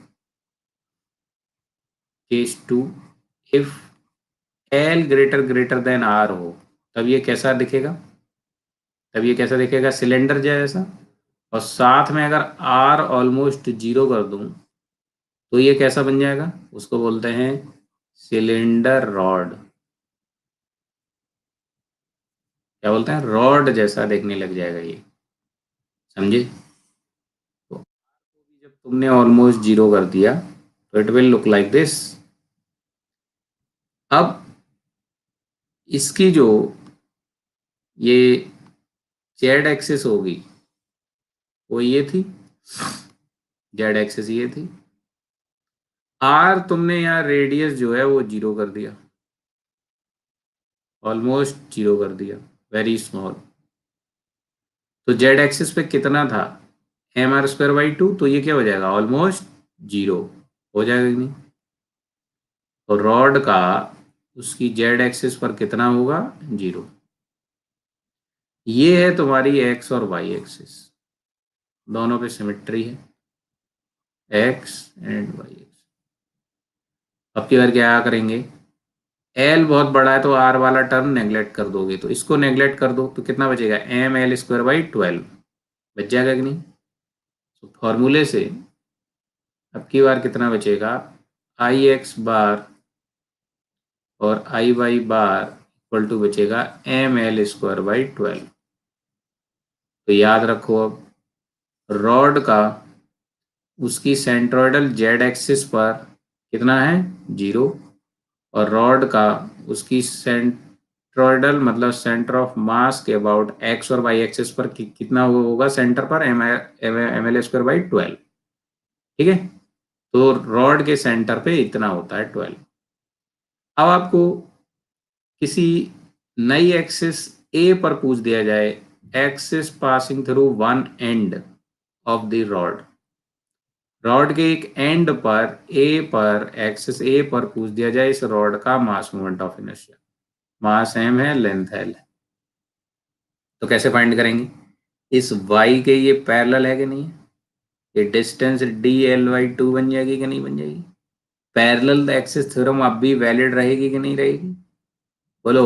[SPEAKER 1] Case two, if L greater than R हो, तब ये कैसा दिखेगा? तब ये कैसा दिखेगा? सिलेंडर जैसा। और साथ में अगर आर ऑलमोस्ट 0 कर दूं तो ये कैसा बन जाएगा? उसको बोलते हैं सिलेंडर रॉड। क्या बोलते हैं? रॉड जैसा देखने लग जाएगा ये। समझे? तो जब तुमने ऑलमोस्ट 0 कर दिया तो it will look like this. अब इसकी जो ये जेड एक्सिस होगी वो ये थी, जेड एक्सिस ये थी। आर तुमने यहाँ रेडियस जो है वो 0 कर दिया, ऑलमोस्ट 0 कर दिया, वेरी स्मॉल। तो जेड एक्सिस पे कितना था? mr²/2, तो ये क्या हो जाएगा? ऑलमोस्ट 0 हो जाएगा कि नहीं? तो रॉड का उसकी जेड एक्सिस पर कितना होगा? 0। ये है तुम्हारी एक्स और वाई एक्सिस, दोनों पे सिमेट्री है, एक्स एंड वाई एक्सिस। अब की बार क्या करेंगे? एल बहुत बड़ा है तो आर वाला टर्म नेग्लेक्ट कर दोगे, तो इसको नेग्लेक्ट कर दो तो कितना बचेगा? ml²/12 बच जाएगा कि नहीं? तो फॉर्मूले से अब की बार कितना बचेगा? आई एक्स बार और I y bar equal to बचेगा ml²/12। तो याद रखो, अब रॉड का उसकी सेंट्रोइडल जेड एक्सिस पर कितना है? 0। और रॉड का उसकी सेंट्रोइडल मतलब सेंटर ऑफ मास के अबाउट एक्स और वाई एक्सिस पर कितना होगा? सेंटर पर ml²/12। ठीक है, तो रॉड के सेंटर पे इतना होता है 12। अब आपको किसी नई एक्सिस ए पर पूछ दिया जाए, axis passing through one end of the rod, rod के एक एंड पर ए पर, एक्सिस ए पर पूछ दिया जाए इस रॉड का mass moment of inertia, mass m है, लेंथ l है, तो कैसे फाइंड करेंगे? इस y के ये पैरेलल है कि नहीं, ये डिस्टेंस dl/2 बन जाएगी कि नहीं बन जाएगी? पैरेलल एक्सिस थ्योरम अब भी वैलिड रहेगी कि नहीं रहेगी? बोलो।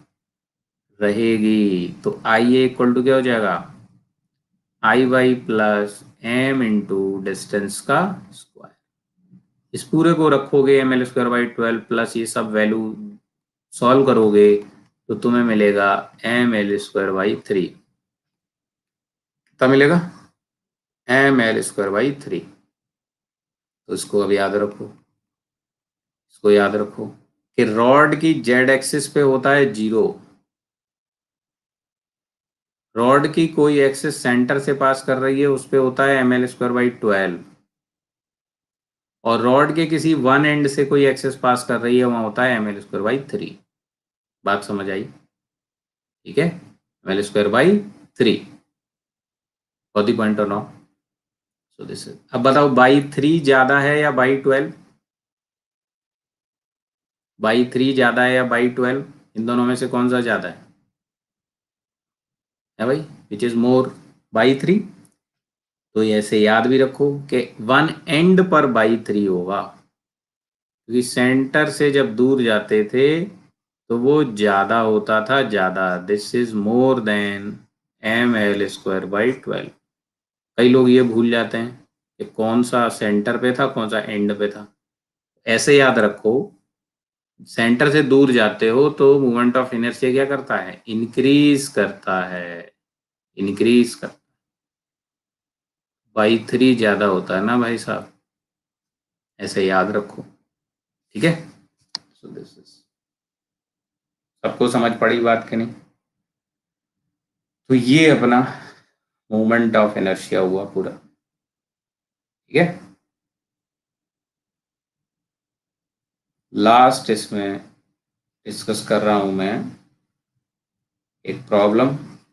[SPEAKER 1] रहेगी। तो आई इक्वल टू क्या हो जाएगा? I y plus M into distance का स्क्वायर। इस पूरे को रखोगे ml²/12 प्लस ये सब वैल्यू सॉल्व करोगे तो तुम्हें मिलेगा ml²/3। कितना मिलेगा? ml²/3। तो इसको अब याद रखो, इसको याद रखो कि रॉड की जेड एक्सिस पे होता है 0, रॉड की कोई एक्सिस सेंटर से पास कर रही है उस पे होता है ml²/12, और रॉड के किसी वन एंड से कोई एक्सिस पास कर रही है वहां होता है ml²/3। बात समझ आई? ठीक है, ml²/3 फॉर द पॉइंट और नाउ। सो दिस इज, अब बताओ बाई 3 ज्यादा है या बाई 12? बाई 3 ज्यादा है या बाई 12? इन दोनों में से कौन सा ज्यादा है भाई? Which is more? बाई 3। तो ऐसे याद भी रखो कि वन एंड पर बाई 3 होगा, क्योंकि सेंटर से जब दूर जाते थे तो वो ज्यादा होता था, ज्यादा। This is more than ml²/12। कई लोग ये भूल जाते हैं कि कौन सा सेंटर पे था, कौन सा एंड पे था। ऐसे याद रखो, सेंटर से दूर जाते हो तो मोमेंट ऑफ इनर्शिया क्या करता है? इंक्रीज करता है, इंक्रीज करता। बाई 3 ज्यादा होता है ना भाई साहब, ऐसे याद रखो। ठीक है, सो दिस इज, सबको समझ पड़ी बात कि नहीं? तो ये अपना मोमेंट ऑफ इनर्शिया हुआ पूरा। ठीक है, लास्ट इसमें डिस्कस कर रहा हूं मैं एक प्रॉब्लम,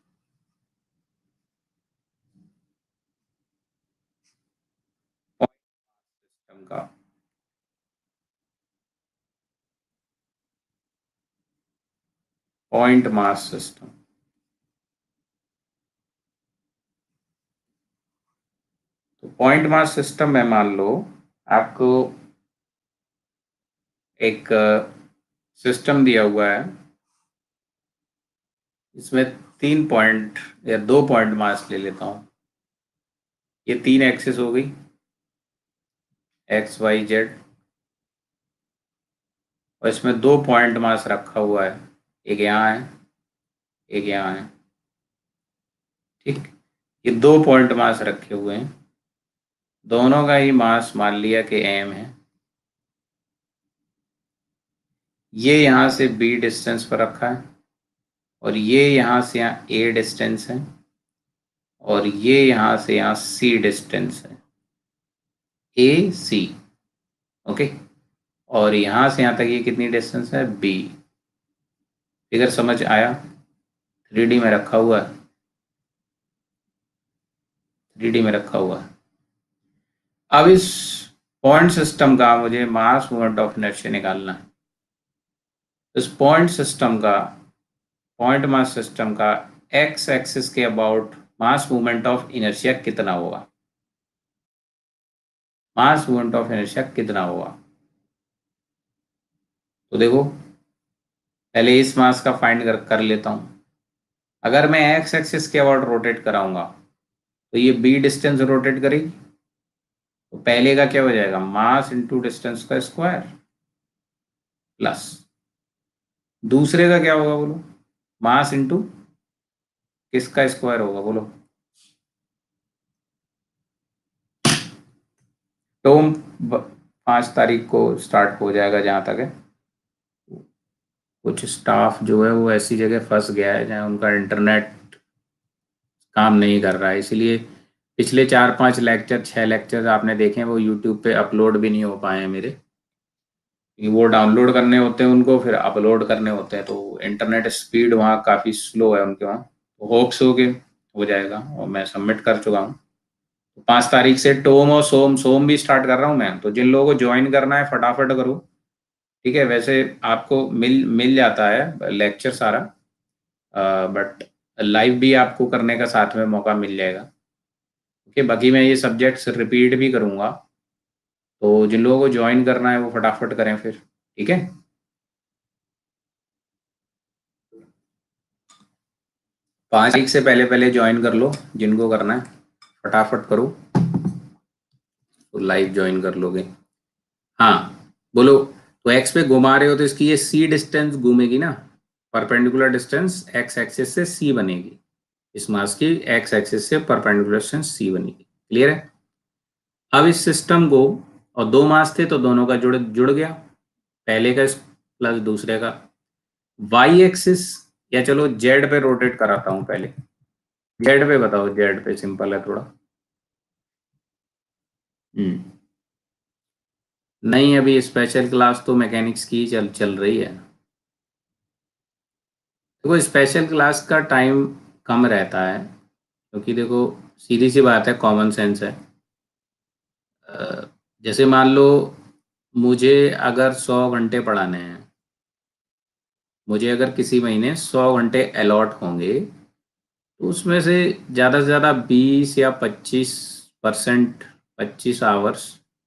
[SPEAKER 1] सिस्टम का। Point mass system. तो पॉइंट मास सिस्टम में मान लो आपको एक सिस्टम दिया हुआ है, इसमें 3 पॉइंट या 2 पॉइंट मास ले लेता हूं। ये 3 एक्सिस हो गई, एक्स वाई जेड, और इसमें 2 पॉइंट मास रखा हुआ है, एक यहाँ है, एक यहाँ है। ठीक, ये 2 पॉइंट मास रखे हुए हैं, दोनों का ही मास मान लिया कि एम है। ये यहाँ से बी डिस्टेंस पर रखा है, और ये यहाँ से यहाँ ए डिस्टेंस है, और ये यहाँ से यहाँ सी डिस्टेंस है, ए सी। ओके, और यहाँ से यहाँ तक ये कितनी डिस्टेंस है? बी। फिगर समझ आया? 3D में रखा हुआ है, 3D में रखा हुआ है। अब इस पॉइंट सिस्टम का मुझे मास मोमेंट ऑफ इनर्शिया निकालना है। इस पॉइंट सिस्टम का, पॉइंट मास सिस्टम का एक्स एक्सिस के about mass movement of inertia कितना होगा? मास मूवमेंट ऑफ इनर्शिया कितना होगा? तो देखो, पहले इस मास का फाइंड कर लेता हूं। अगर मैं एक्स एक्सिस के अबाउट रोटेट कराऊंगा तो ये बी डिस्टेंस रोटेट करेगी, तो पहले का क्या हो जाएगा? मास इंटू डिस्टेंस का स्क्वायर, प्लस दूसरे का क्या होगा बोलो? मास इंटू किसका स्क्वायर होगा बोलो? तो 5 तारीख को स्टार्ट हो जाएगा जहां तक है। कुछ स्टाफ जो है वो ऐसी जगह फंस गया है जहां उनका इंटरनेट काम नहीं कर रहा है, इसलिए पिछले 4-5 लेक्चर, 6 लेक्चर आपने देखे हैं, वो यूट्यूब पे अपलोड भी नहीं हो पाए हैं मेरे। वो डाउनलोड करने होते हैं उनको, फिर अपलोड करने होते हैं, तो इंटरनेट स्पीड वहाँ काफ़ी स्लो है उनके वहाँ। तो होप्स हो के हो जाएगा, और मैं सबमिट कर चुका हूँ। तो 5 तारीख से टोम और सोम सोम भी स्टार्ट कर रहा हूँ मैं। तो जिन लोगों को ज्वाइन करना है फटाफट करो, ठीक है। वैसे आपको मिल मिल जाता है लेक्चर सारा, बट लाइव भी आपको करने का साथ में मौका मिल जाएगा। ओके, बाकी मैं ये सब्जेक्ट्स रिपीट भी करूँगा, तो जिन लोगों को ज्वाइन करना है वो फटाफट करें फिर, ठीक है। 5 तारीख से पहले पहले ज्वाइन कर लो जिनको करना है, फटाफट करो तो लाइव ज्वाइन कर लोगे। हाँ, बोलो। तो एक्स पे घुमा रहे हो तो इसकी ये सी डिस्टेंस घूमेगी ना, परपेंडिकुलर डिस्टेंस एक्स एक्सिस से सी बनेगी। इस मास की एक्स एक्सिस से परपेंडिकुलर डिस्टेंस सी बनेगी। क्लियर है। अब इस सिस्टम को, और 2 मास थे तो दोनों का जुड़ जुड़ गया, पहले का प्लस दूसरे का। वाई एक्सिस, या चलो जेड पे रोटेट कराता हूँ पहले। जेड पे बताओ, जेड पे सिंपल है थोड़ा। हम्म। नहीं, अभी स्पेशल क्लास तो मैकेनिक्स की चल चल रही है। देखो, स्पेशल क्लास का टाइम कम रहता है, क्योंकि देखो सीधी सी बात है, कॉमन सेंस है। जैसे मान लो मुझे अगर 100 घंटे पढ़ाने हैं, मुझे अगर किसी महीने 100 घंटे अलॉट होंगे, तो उसमें से ज़्यादा से ज़्यादा 20 या 25%, 25 आवर्स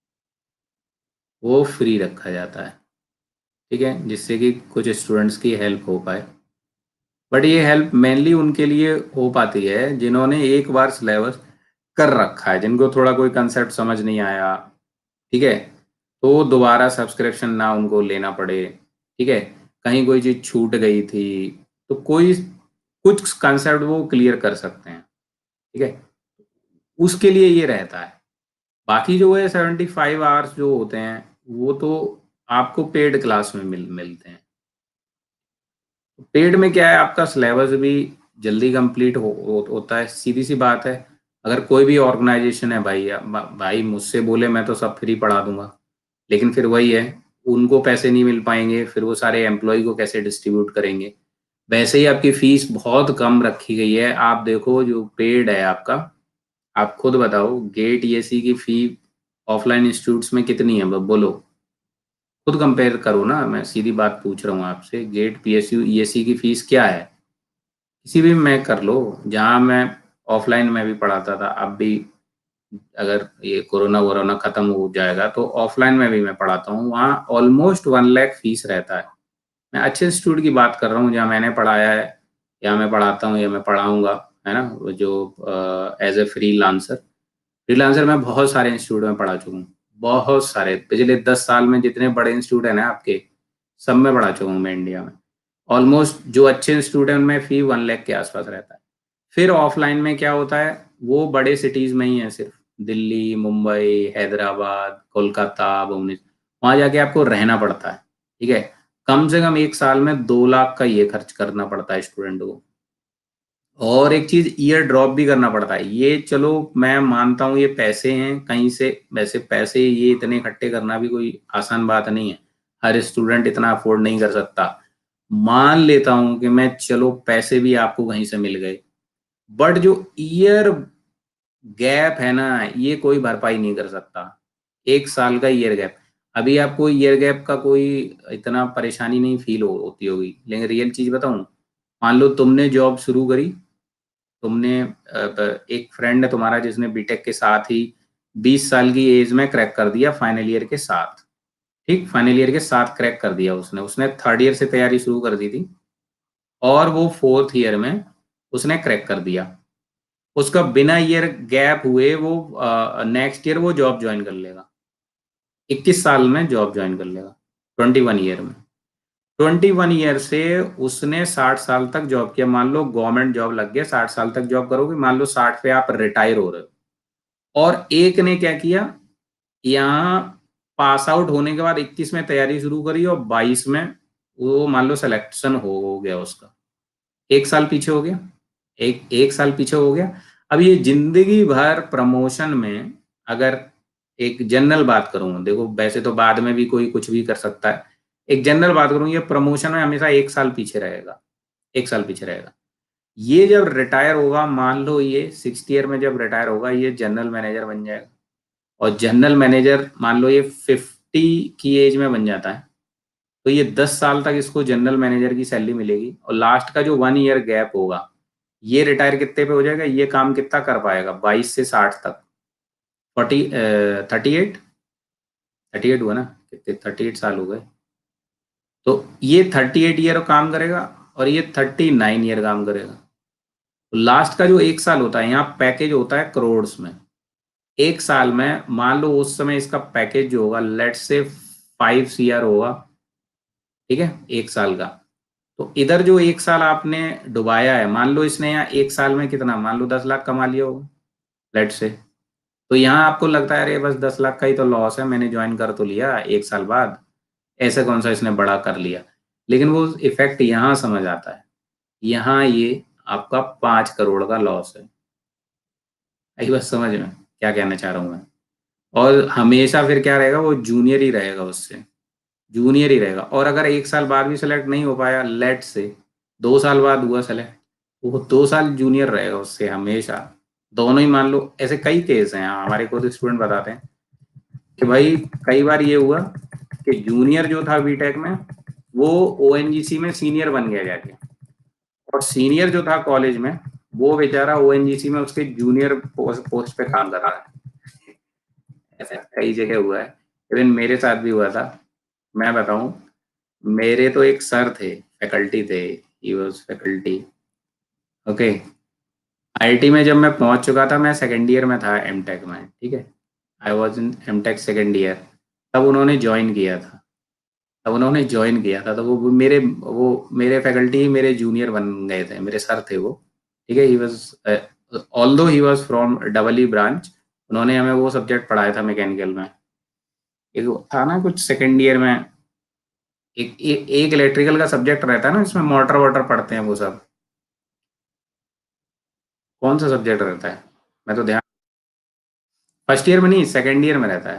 [SPEAKER 1] वो फ्री रखा जाता है, ठीक है, जिससे कि कुछ स्टूडेंट्स की हेल्प हो पाए। बट ये हेल्प मेनली उनके लिए हो पाती है जिन्होंने एक बार सिलेबस कर रखा है, जिनको थोड़ा कोई कंसेप्ट समझ नहीं आया, ठीक है, तो दोबारा सब्सक्रिप्शन ना उनको लेना पड़े, ठीक है। कहीं कोई चीज़ छूट गई थी, तो कोई कुछ कंसेप्ट वो क्लियर कर सकते हैं, ठीक है, उसके लिए ये रहता है। बाकी जो है 75 आवर्स जो होते हैं, वो तो आपको पेड क्लास में मिलते हैं। पेड में क्या है, आपका सिलेबस भी जल्दी कंप्लीट होता है, सीधी सी बात है। अगर कोई भी ऑर्गेनाइजेशन है भाई, भाई मुझसे बोले मैं तो सब फ्री पढ़ा दूंगा, लेकिन फिर वही है, उनको पैसे नहीं मिल पाएंगे, फिर वो सारे एम्प्लॉय को कैसे डिस्ट्रीब्यूट करेंगे। वैसे ही आपकी फीस बहुत कम रखी गई है। आप देखो जो पेड है आपका, आप खुद बताओ गेट ईएसी की फी ऑफलाइन इंस्टीट्यूट्स में कितनी है, बोलो। खुद कंपेयर करो ना, मैं सीधी बात पूछ रहा हूँ आपसे, गेट पीएसयू ईएसी की फीस क्या है। किसी भी में कर लो, जहाँ मैं ऑफलाइन में भी पढ़ाता था, अब भी अगर ये कोरोना वोरोना खत्म हो जाएगा तो ऑफलाइन में भी मैं पढ़ाता हूँ, वहाँ ऑलमोस्ट 1 लाख फीस रहता है। मैं अच्छे इंस्टीट्यूट की बात कर रहा हूँ जहाँ मैंने पढ़ाया है, या मैं पढ़ाता हूँ, या मैं पढ़ाऊँगा, है ना, वो जो एज ए फ्रीलांसर। फ्रीलांसर मैं बहुत सारे इंस्टीट्यूट में पढ़ा चुका हूँ, बहुत सारे, पिछले 10 साल में जितने बड़े इंस्टीट्यूट है ना आपके, सब में पढ़ा चुका हूँ मैं इंडिया में। ऑलमोस्ट जो अच्छे इंस्टीट्यूट है उनमें फी 1 लाख के आसपास रहता है। फिर ऑफलाइन में क्या होता है, वो बड़े सिटीज में ही है सिर्फ, दिल्ली, मुंबई, हैदराबाद, कोलकाता, भुवनेश्वर, वहां जाके आपको रहना पड़ता है, ठीक है। कम से कम एक साल में 2 लाख का ये खर्च करना पड़ता है स्टूडेंट को। और एक चीज, ईयर ड्रॉप भी करना पड़ता है। ये चलो मैं मानता हूँ ये पैसे हैं कहीं से, वैसे पैसे ये इतने इकट्ठे करना भी कोई आसान बात नहीं है, हर स्टूडेंट इतना अफोर्ड नहीं कर सकता। मान लेता हूँ कि मैं, चलो पैसे भी आपको कहीं से मिल गए, बट जो ईयर गैप है ना, ये कोई भरपाई नहीं कर सकता। एक साल का ईयर गैप, अभी आपको ईयर गैप का कोई इतना परेशानी नहीं फील होती होगी, लेकिन रियल चीज बताऊं, मान लो तुमने जॉब शुरू करी, तुमने एक फ्रेंड है तुम्हारा जिसने बीटेक के साथ ही 20 साल की एज में क्रैक कर दिया फाइनल ईयर के साथ, ठीक, फाइनल ईयर के साथ क्रैक कर दिया उसने उसने थर्ड ईयर से तैयारी शुरू कर दी थी, और वो फोर्थ ईयर में उसने क्रैक कर दिया। उसका बिना ईयर गैप हुए वो नेक्स्ट ईयर वो जॉब ज्वाइन कर लेगा, 21 साल में जॉब ज्वाइन कर लेगा, 21 ईयर में। 21 ईयर से उसने 60 साल तक जॉब किया। मान लो गवर्नमेंट जॉब लग गया, 60 साल तक जॉब करोगे, मान लो 60 पे आप रिटायर हो रहे हो। और एक ने क्या किया, यहाँ पास आउट होने के बाद 21 में तैयारी शुरू करी, और 22 में वो मान लो सिलेक्शन हो गया उसका, एक साल पीछे हो गया, एक एक साल पीछे हो गया। अब ये जिंदगी भर प्रमोशन में, अगर एक जनरल बात करूँ, देखो वैसे तो बाद में भी कोई कुछ भी कर सकता है, एक जनरल बात करूँ, ये प्रमोशन में हमेशा 1 साल पीछे रहेगा, 1 साल पीछे रहेगा। ये जब रिटायर होगा, मान लो ये 60 ईयर में जब रिटायर होगा, ये जनरल मैनेजर बन जाएगा, और जनरल मैनेजर मान लो ये 50 की एज में बन जाता है, तो ये 10 साल तक इसको जनरल मैनेजर की सैलरी मिलेगी, और लास्ट का जो 1 ईयर गैप होगा, ये रिटायर कितने पे हो जाएगा, ये काम कितना कर पाएगा, 22 से 60 तक, 38 38 हुआ ना, कितने 38 साल हो गए, तो ये 38 ईयर काम करेगा और ये 39 ईयर काम करेगा। तो लास्ट का जो 1 साल होता है, यहाँ पैकेज होता है करोड़ में, 1 साल में मान लो उस समय इसका पैकेज जो होगा लेट से 5 CR होगा, ठीक है, 1 साल का। तो इधर जो 1 साल आपने डुबाया है, मान लो इसने यहाँ 1 साल में कितना, मान लो 10 लाख कमा लिया होगा लेट से, तो यहाँ आपको लगता है अरे बस 10 लाख का ही तो लॉस है, मैंने ज्वाइन कर तो लिया 1 साल बाद, ऐसे कौन सा इसने बड़ा कर लिया, लेकिन वो इफेक्ट यहाँ समझ आता है, यहाँ ये आपका 5 करोड़ का लॉस है। आई बस समझ में क्या कहना चाह रहा हूँ मैं। और हमेशा फिर क्या रहेगा, वो जूनियर ही रहेगा, उससे जूनियर ही रहेगा, और अगर 1 साल बाद भी सेलेक्ट नहीं हो पाया लेट से, 2 साल बाद हुआ सेलेक्ट, वो 2 साल जूनियर रहेगा उससे हमेशा, दोनों ही मान लो, ऐसे कई केस हैं हमारे को, तो स्टूडेंट बताते हैं कि भाई कई बार ये हुआ कि जूनियर जो था बीटेक में, वो ओएनजीसी में सीनियर बन गया जाके, और सीनियर जो था कॉलेज में, वो बेचारा ओएनजीसी में उसके जूनियर पोस्ट पे काम कर रहा है। ऐसा कई जगह हुआ है, इवन मेरे साथ भी हुआ था। मैं बताऊं, मेरे तो एक सर थे, फैकल्टी थे, he was faculty, okay. IT में जब मैं पहुंच चुका था, मैं सेकेंड ईयर में था एमटेक में, ठीक है, I was in MTech second year, तब उन्होंने ज्वाइन किया था, तो वो मेरे फैकल्टी ही मेरे जूनियर बन गए थे, मेरे सर थे वो, ठीक है। He was although he was from double E branch, उन्होंने हमें वो सब्जेक्ट पढ़ाया था मैकेनिकल में, एक था ना कुछ सेकेंड ईयर में, एक इलेक्ट्रिकल का सब्जेक्ट रहता है ना, इसमें मोटर वाटर पढ़ते हैं वो सब, कौन सा सब्जेक्ट रहता है, मैं तो ध्यान, फर्स्ट ईयर में नहीं, सेकेंड ईयर में रहता है।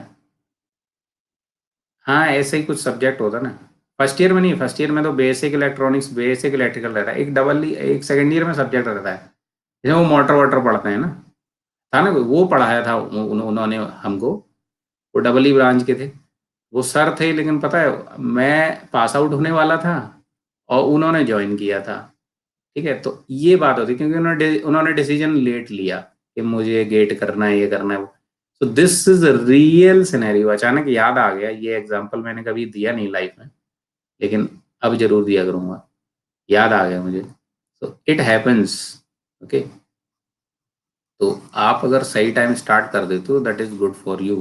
[SPEAKER 1] हाँ ऐसे ही कुछ सब्जेक्ट होता है ना, फर्स्ट ईयर में नहीं, फर्स्ट ईयर में तो बेसिक इलेक्ट्रॉनिक्स, बेसिक इलेक्ट्रिकल रहता है, एक सेकेंड ईयर में सब्जेक्ट रहता है जिसमें वो मोटर वाटर पढ़ते हैं ना, था ना, वो पढ़ाया था उन्होंने हमको, वो डबल ई ब्रांच के थे, वो सर थे, लेकिन पता है मैं पास आउट होने वाला था और उन्होंने ज्वाइन किया था, ठीक है। तो ये बात होती है, क्योंकि उन्होंने डिसीजन लेट लिया कि मुझे गेट करना है, ये करना है, तो दिस इज रियल सिनेरियो, अचानक याद आ गया, ये एग्जांपल मैंने कभी दिया नहीं लाइफ में, लेकिन अब जरूर दिया करूंगा, याद आ गया मुझे, तो इट हैपन्स, ओके। तो आप अगर सही टाइम स्टार्ट कर देते हो, that is good for you.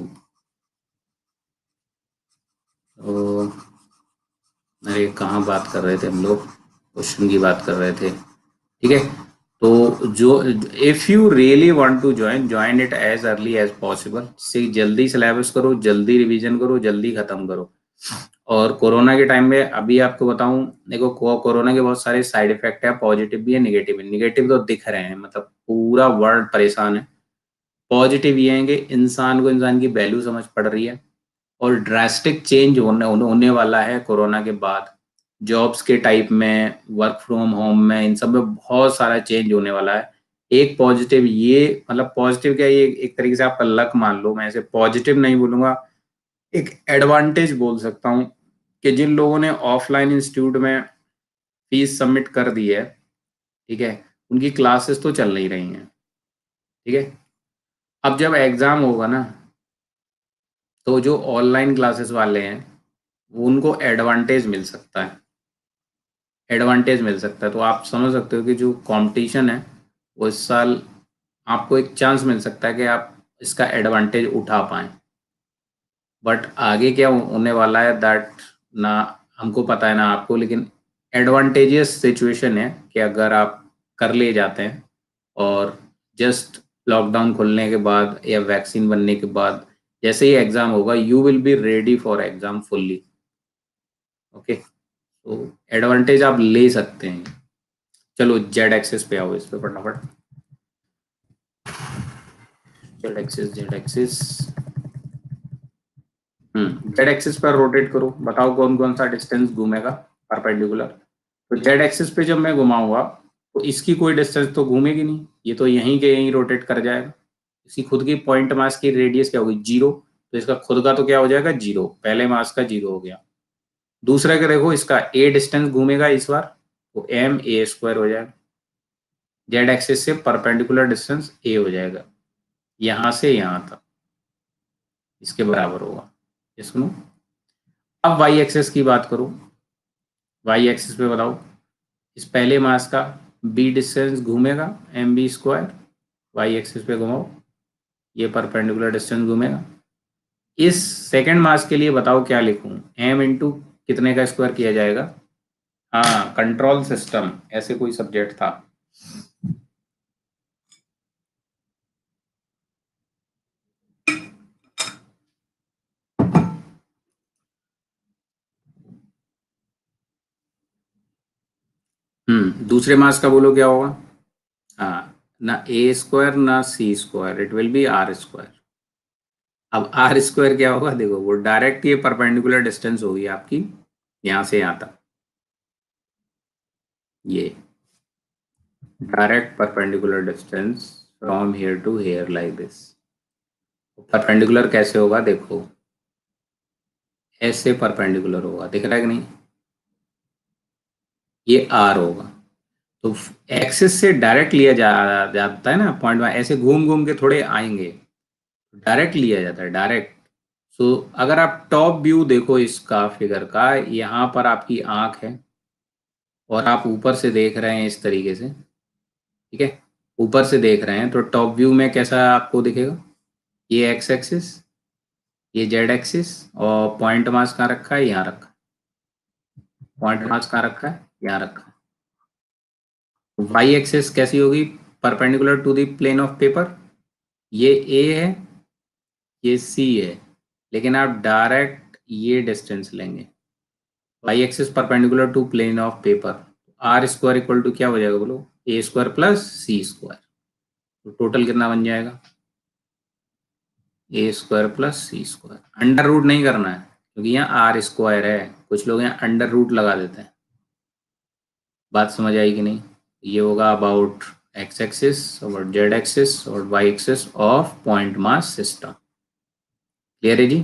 [SPEAKER 1] तो अरे कहाँ बात कर रहे थे हम लोग, क्वेश्चन की बात कर रहे थे, ठीक है। तो जो if you really want to join it as early as possible, से जल्दी सिलेबस करो, जल्दी रिवीजन करो, जल्दी खत्म करो। और कोरोना के टाइम में अभी आपको बताऊं, देखो कोरोना के बहुत सारे साइड इफेक्ट है, पॉजिटिव भी है, नेगेटिव भी, नेगेटिव तो दिख रहे हैं, मतलब पूरा वर्ल्ड परेशान है। पॉजिटिव ये है कि इंसान को इंसान की वैल्यू समझ पड़ रही है, और ड्रास्टिक चेंज होने वाला है कोरोना के बाद, जॉब्स के टाइप में, वर्क फ्रॉम होम में, इन सब में बहुत सारा चेंज होने वाला है। एक पॉजिटिव ये, मतलब पॉजिटिव क्या, ये एक तरीके से आपका लक मान लो, मैं इसे पॉजिटिव नहीं बोलूंगा, एक एडवांटेज बोल सकता हूँ, कि जिन लोगों ने ऑफलाइन इंस्टीट्यूट में फीस सबमिट कर दी है, ठीक है, उनकी क्लासेस तो चल नहीं रही हैं, ठीक है। अब जब एग्जाम होगा ना, तो जो ऑनलाइन क्लासेस वाले हैं, उनको एडवांटेज मिल सकता है, तो आप समझ सकते हो कि जो कंपटीशन है, वो इस साल आपको एक चांस मिल सकता है कि आप इसका एडवांटेज उठा पाएं। बट आगे क्या होने वाला है, दैट ना हमको पता है ना आपको, लेकिन एडवांटेजियस सिचुएशन है कि अगर आप कर ले जाते हैं, और जस्ट लॉकडाउन खुलने के बाद या वैक्सीन बनने के बाद जैसे ही एग्ज़ाम होगा, you will be ready for exam fully, okay. तो एडवांटेज आप ले सकते हैं। चलो जेड एक्सेस पे आओ, इस पे पढ़ना जेड एक्सेस जेड एक्सिस पर रोटेट करो, बताओ कौन कौन सा डिस्टेंस घूमेगा परपेंडिकुलर। तो जेड एक्सिस पे जब मैं घुमाऊंगा तो इसकी कोई डिस्टेंस तो घूमेगी नहीं, ये तो यहीं के यहीं रोटेट कर जाएगा। इसकी खुद की पॉइंट मास की रेडियस क्या होगी, 0, तो इसका खुद का तो क्या हो जाएगा, 0, पहले मास का 0 हो गया। दूसरा का देखो, इसका ए डिस्टेंस घूमेगा इस बार, तो एम ए स्क्वायर हो जाएगा। जेड एक्सिस से परपेंडिकुलर डिस्टेंस ए हो जाएगा, यहां से यहां तक इसके बराबर होगा। इसको अब वाई एक्सिस की बात करो, वाई एक्सिस पे बताओ, इस पहले मास का बी डिस्टेंस घूमेगा m B square, y axis पे घुमाओ, ये परपेंडिकुलर डिस्टेंस घूमेगा। इस सेकेंड मास के लिए बताओ क्या लिखूं, एम इंटू कितने का स्क्वायर किया जाएगा। हाँ, कंट्रोल सिस्टम ऐसे कोई सब्जेक्ट था। दूसरे मास का बोलो क्या होगा। हाँ, ना ए स्क्वायर ना c square, it will be r square. अब आर स्क्वायर क्या होगा, देखो वो डायरेक्ट ये परपेंडिकुलर डिस्टेंस होगी आपकी यहां से यहां तक, ये direct perpendicular distance from here to here like this. Perpendicular कैसे होगा, देखो ऐसे परपेंडिकुलर होगा, दिख रहा है कि नहीं, ये आर होगा। तो एक्सिस से डायरेक्ट लिया जाता है ना पॉइंट, ऐसे घूम घूम के थोड़े आएंगे, डायरेक्ट लिया जाता है डायरेक्ट। सो अगर आप टॉप व्यू देखो इसका फिगर का, यहाँ पर आपकी आंख है और आप ऊपर से देख रहे हैं इस तरीके से, ठीक है, ऊपर से देख रहे हैं तो टॉप व्यू में कैसा आपको दिखेगा, ये एक्स एक्सिस, ये जेड एक्सिस, और पॉइंट मास कहाँ रखा है, यहाँ रखा है, पॉइंट मास कहाँ रखा है, यहाँ रखा है। वाई एक्सिस कैसी होगी, perpendicular to the plane of paper, ये ए है, ये सी है, लेकिन आप डायरेक्ट ये डिस्टेंस लेंगे, y axis perpendicular to plane of paper, r square equal to क्या हो जाएगा बोलो, a square plus c square, तो टोटल कितना बन जाएगा, a square plus c square. Under root नहीं करना है क्योंकि यहाँ आर स्क्वायर है, कुछ लोग यहाँ अंडर रूट लगा देते हैं। बात समझ आई कि नहीं, ये होगा अबाउट एक्स एक्सिस और जेड एक्सिस और Y axis of point mass system. Clear है जी।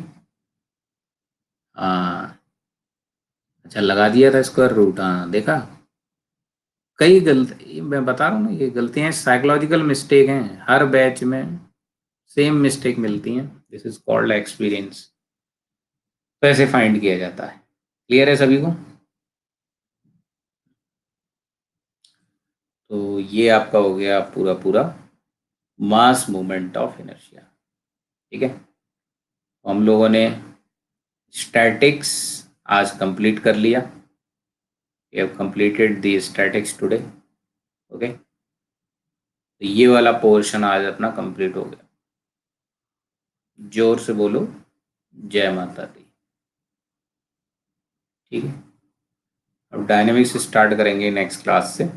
[SPEAKER 1] हाँ, अच्छा लगा दिया था स्क्वायर रूट, हाँ देखा। कई गलती मैं बता रहा हूँ ना, ये गलतियाँ साइकोलॉजिकल मिस्टेक हैं, हर बैच में सेम मिस्टेक मिलती हैं, दिस इज कॉल्ड एक्सपीरियंस। तो ऐसे फाइंड किया जाता है। क्लियर है सभी को। तो ये आपका हो गया पूरा पूरा मास मूवमेंट ऑफ इनर्शिया। ठीक है, तो हम लोगों ने स्टैटिक्स आज कंप्लीट कर लिया, we have completed the statics today. Okay, तो ये वाला पोर्शन आज अपना कंप्लीट हो गया। जोर से बोलो जय माता दी। ठीक है, अब डायनेमिक्स स्टार्ट करेंगे नेक्स्ट क्लास से।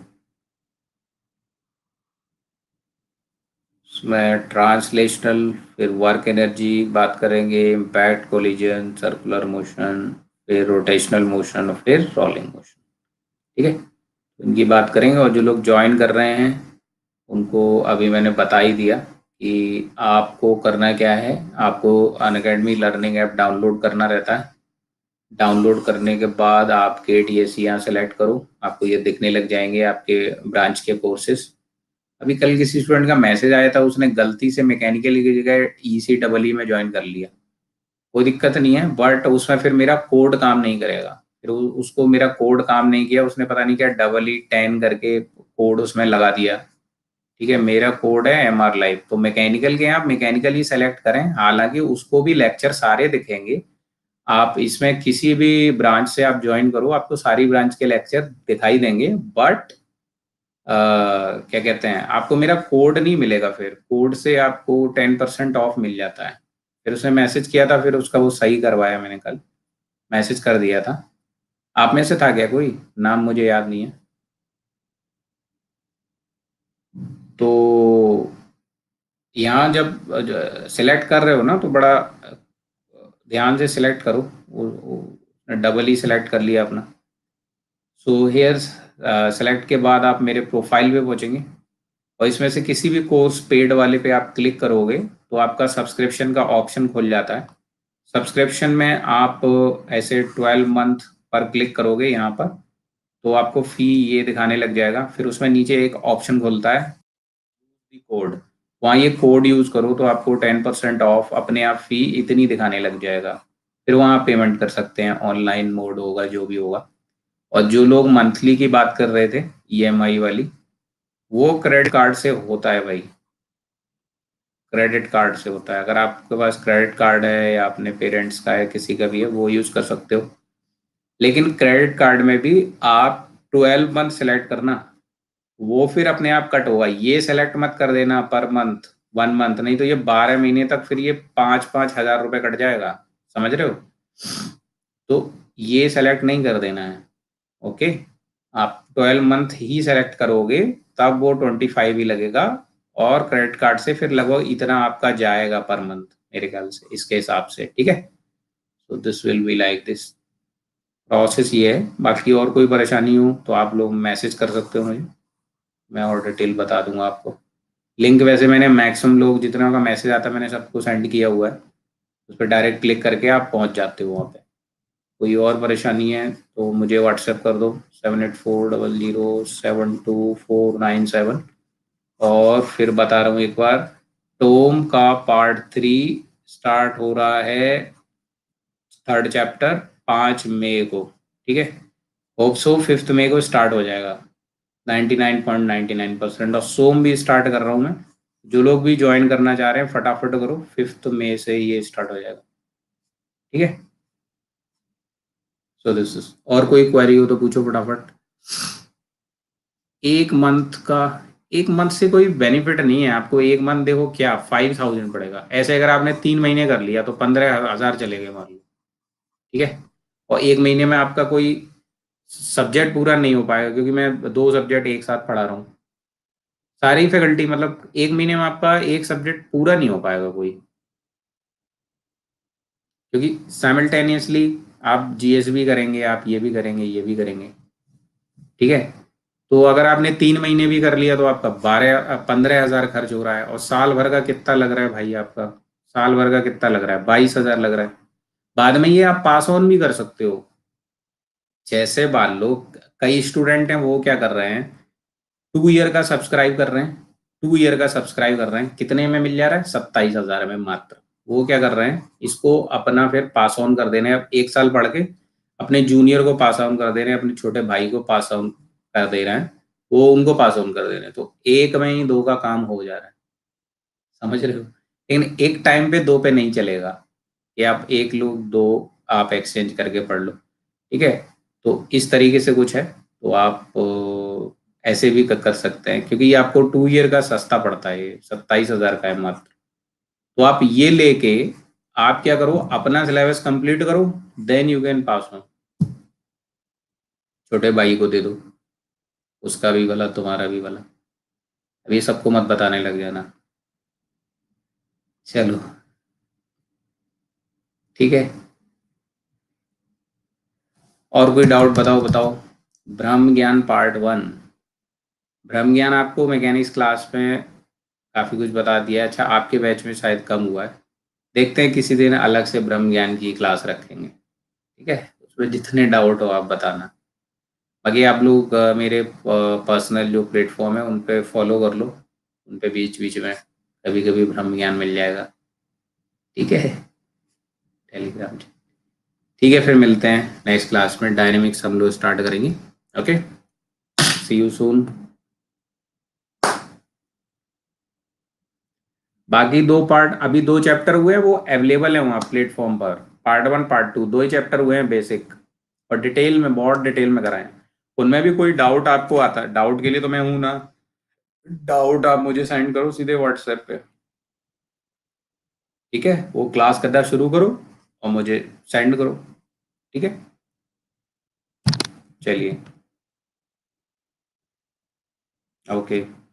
[SPEAKER 1] उसमें ट्रांसलेशनल, फिर वर्क एनर्जी बात करेंगे, इम्पैक्ट, कोलिजन, सर्कुलर मोशन, फिर रोटेशनल मोशन और फिर रोलिंग मोशन। ठीक है, तो इनकी बात करेंगे। और जो लोग ज्वाइन कर रहे हैं उनको अभी मैंने बता ही दिया कि आपको करना क्या है, आपको अनअकैडमी लर्निंग ऐप डाउनलोड करना रहता है। डाउनलोड करने के बाद आप KTSE यहाँ सेलेक्ट करो, आपको ये दिखने लग जाएंगे आपके ब्रांच के कोर्सेज। अभी कल किसी स्टूडेंट का मैसेज आया था, उसने गलती से मैकेनिकल की जगह ECEE में ज्वाइन कर लिया। कोई दिक्कत नहीं है, बट उसमें फिर मेरा कोड काम नहीं करेगा। फिर उसको मेरा कोड काम नहीं किया, उसने पता नहीं क्या EE10 करके कोड उसमें लगा दिया। ठीक है, मेरा कोड है MR लाइव, तो मैकेनिकल के आप मैकेनिकल ही सेलेक्ट करें, हालांकि उसको भी लेक्चर सारे दिखेंगे। आप इसमें किसी भी ब्रांच से आप ज्वाइन करो, आपको सारी ब्रांच के लेक्चर दिखाई देंगे, बट क्या कहते हैं, आपको मेरा कोड नहीं मिलेगा। फिर कोड से आपको 10% ऑफ मिल जाता है। फिर उसने मैसेज किया था, फिर उसका वो सही करवाया मैंने, कल मैसेज कर दिया था। आप में से था क्या कोई, नाम मुझे याद नहीं है। तो यहाँ जब सिलेक्ट कर रहे हो ना, तो बड़ा ध्यान से सिलेक्ट करो, डबल ही सिलेक्ट कर लिया अपना। सो हेयर सेलेक्ट के बाद आप मेरे प्रोफाइल पे पहुंचेंगे और इसमें से किसी भी कोर्स पेड वाले पे आप क्लिक करोगे तो आपका सब्सक्रिप्शन का ऑप्शन खुल जाता है। सब्सक्रिप्शन में आप ऐसे 12 मंथ पर क्लिक करोगे यहाँ पर, तो आपको फी ये दिखाने लग जाएगा। फिर उसमें नीचे एक ऑप्शन खुलता है कोड, वहाँ ये कोड यूज करो तो आपको 10% ऑफ अपने आप फी इतनी दिखाने लग जाएगा। फिर वहाँ आप पेमेंट कर सकते हैं, ऑनलाइन मोड होगा जो भी होगा। और जो लोग मंथली की बात कर रहे थे ईएमआई वाली, वो क्रेडिट कार्ड से होता है भाई, क्रेडिट कार्ड से होता है। अगर आपके पास क्रेडिट कार्ड है या अपने पेरेंट्स का है, किसी का भी है, वो यूज कर सकते हो। लेकिन क्रेडिट कार्ड में भी आप 12 मंथ सेलेक्ट करना, वो फिर अपने आप कट होगा। ये सेलेक्ट मत कर देना पर मंथ, 1 मंथ, नहीं तो ये 12 महीने तक फिर ये 5-5 हजार रुपये कट जाएगा। समझ रहे हो? तो ये सेलेक्ट नहीं कर देना है। ओके, आप 12 मंथ ही सेलेक्ट करोगे तब वो 25 ही लगेगा। और क्रेडिट कार्ड से फिर लगभग इतना आपका जाएगा पर मंथ मेरे ख्याल से, इसके हिसाब से। ठीक है, तो this will be like this, process ये है। बाकी और कोई परेशानी हो तो आप लोग मैसेज कर सकते हो मुझे, मैं और डिटेल बता दूंगा आपको। लिंक वैसे मैंने मैक्सिमम लोग जितना का मैसेज आता है मैंने सबको सेंड किया हुआ है, उस पर डायरेक्ट क्लिक करके आप पहुंच जाते हो वहाँ पे। कोई और परेशानी है तो मुझे व्हाट्सएप कर दो, 7840072497। और फिर बता रहा हूँ एक बार, टोम का पार्ट 3 स्टार्ट हो रहा है, थर्ड चैप्टर 5 मई को। ठीक है, होप सो 5 मई को स्टार्ट हो जाएगा 99.99%। और सोम भी स्टार्ट कर रहा हूँ मैं। जो लोग भी ज्वाइन करना चाह रहे हैं फटाफट करो, 5 मई से ये स्टार्ट हो जाएगा। ठीक है, सो दिस इज, और कोई क्वेरी हो तो पूछो फटाफट। एक मंथ का, एक मंथ से कोई बेनिफिट नहीं है आपको। एक मंथ देखो क्या 5000 पड़ेगा, ऐसे अगर आपने 3 महीने कर लिया तो 15 हजार चले गए मान लो। ठीक है, और एक महीने में आपका कोई सब्जेक्ट पूरा नहीं हो पाएगा, क्योंकि मैं 2 सब्जेक्ट एक साथ पढ़ा रहा हूँ, सारी फैकल्टी, मतलब एक महीने में आपका एक सब्जेक्ट पूरा नहीं हो पाएगा कोई, क्योंकि साइमल्टेनियसली आप जीएस भी करेंगे, आप ये भी करेंगे, ये भी करेंगे। ठीक है, तो अगर आपने 3 महीने भी कर लिया तो आपका 15 हजार खर्च हो रहा है। और साल भर का कितना लग रहा है भाई आपका, साल भर का कितना लग रहा है, 22 हजार लग रहा है। बाद में ये आप पास ऑन भी कर सकते हो। जैसे मान लो कई स्टूडेंट हैं वो क्या कर रहे हैं, 2 ईयर का सब्सक्राइब कर रहे हैं, 2 ईयर का सब्सक्राइब कर रहे हैं, कितने में मिल जा रहा है, 27 हजार में मात्र। वो क्या कर रहे हैं, इसको अपना फिर पास ऑन कर देने, अब 1 साल पढ़ के अपने जूनियर को पास ऑन कर दे रहे हैं, अपने छोटे भाई को पास ऑन कर दे रहे हैं, वो उनको पास ऑन कर दे रहे हैं। तो एक में ही दो का काम हो जा रहा है। समझ रहे हो? लेकिन एक टाइम पे दो पे नहीं चलेगा कि आप एक लो दो, आप एक्सचेंज करके पढ़ लो। ठीक है, तो इस तरीके से कुछ है। तो आप ऐसे भी कर सकते हैं, क्योंकि ये आपको 2 ईयर का सस्ता पड़ता है, ये 27 हजार का है मात्र। तो आप ये लेके आप क्या करो, अपना सिलेबस कंप्लीट करो, then you can pass on, छोटे भाई को दे दो, उसका भी भला तुम्हारा भी भला। अभी सबको मत बताने लग जाना। चलो, ठीक है, और कोई डाउट बताओ बताओ। ब्रह्म ज्ञान पार्ट 1, ब्रह्म ज्ञान आपको मैकेनिक्स क्लास में काफ़ी कुछ बता दिया है। अच्छा, आपके बैच में शायद कम हुआ है, देखते हैं किसी दिन अलग से ब्रह्म ज्ञान की क्लास रखेंगे। ठीक है, उसमें जितने डाउट हो आप बताना। बाकी आप लोग मेरे पर्सनल जो प्लेटफॉर्म है उन पे फॉलो कर लो, उन पे बीच बीच में कभी कभी ब्रह्म ज्ञान मिल जाएगा। ठीक है, टेलीग्राम। ठीक है, फिर मिलते हैं नेक्स्ट क्लास में, डायनेमिक्स हम लोग स्टार्ट करेंगे। Okay, see you soon. बाकी 2 पार्ट, अभी 2 चैप्टर हुए हैं, वो अवेलेबल है वहाँ प्लेटफॉर्म पर। पार्ट 1 पार्ट 2 दो ही चैप्टर हुए हैं बेसिक, और डिटेल में, बहुत डिटेल में कराएं। उनमें भी कोई डाउट आपको आता है, डाउट के लिए तो मैं हूं ना, डाउट आप मुझे सेंड करो सीधे व्हाट्सएप पे। ठीक है, वो क्लास करना शुरू करो और मुझे सेंड करो। ठीक है, चलिए, ओके।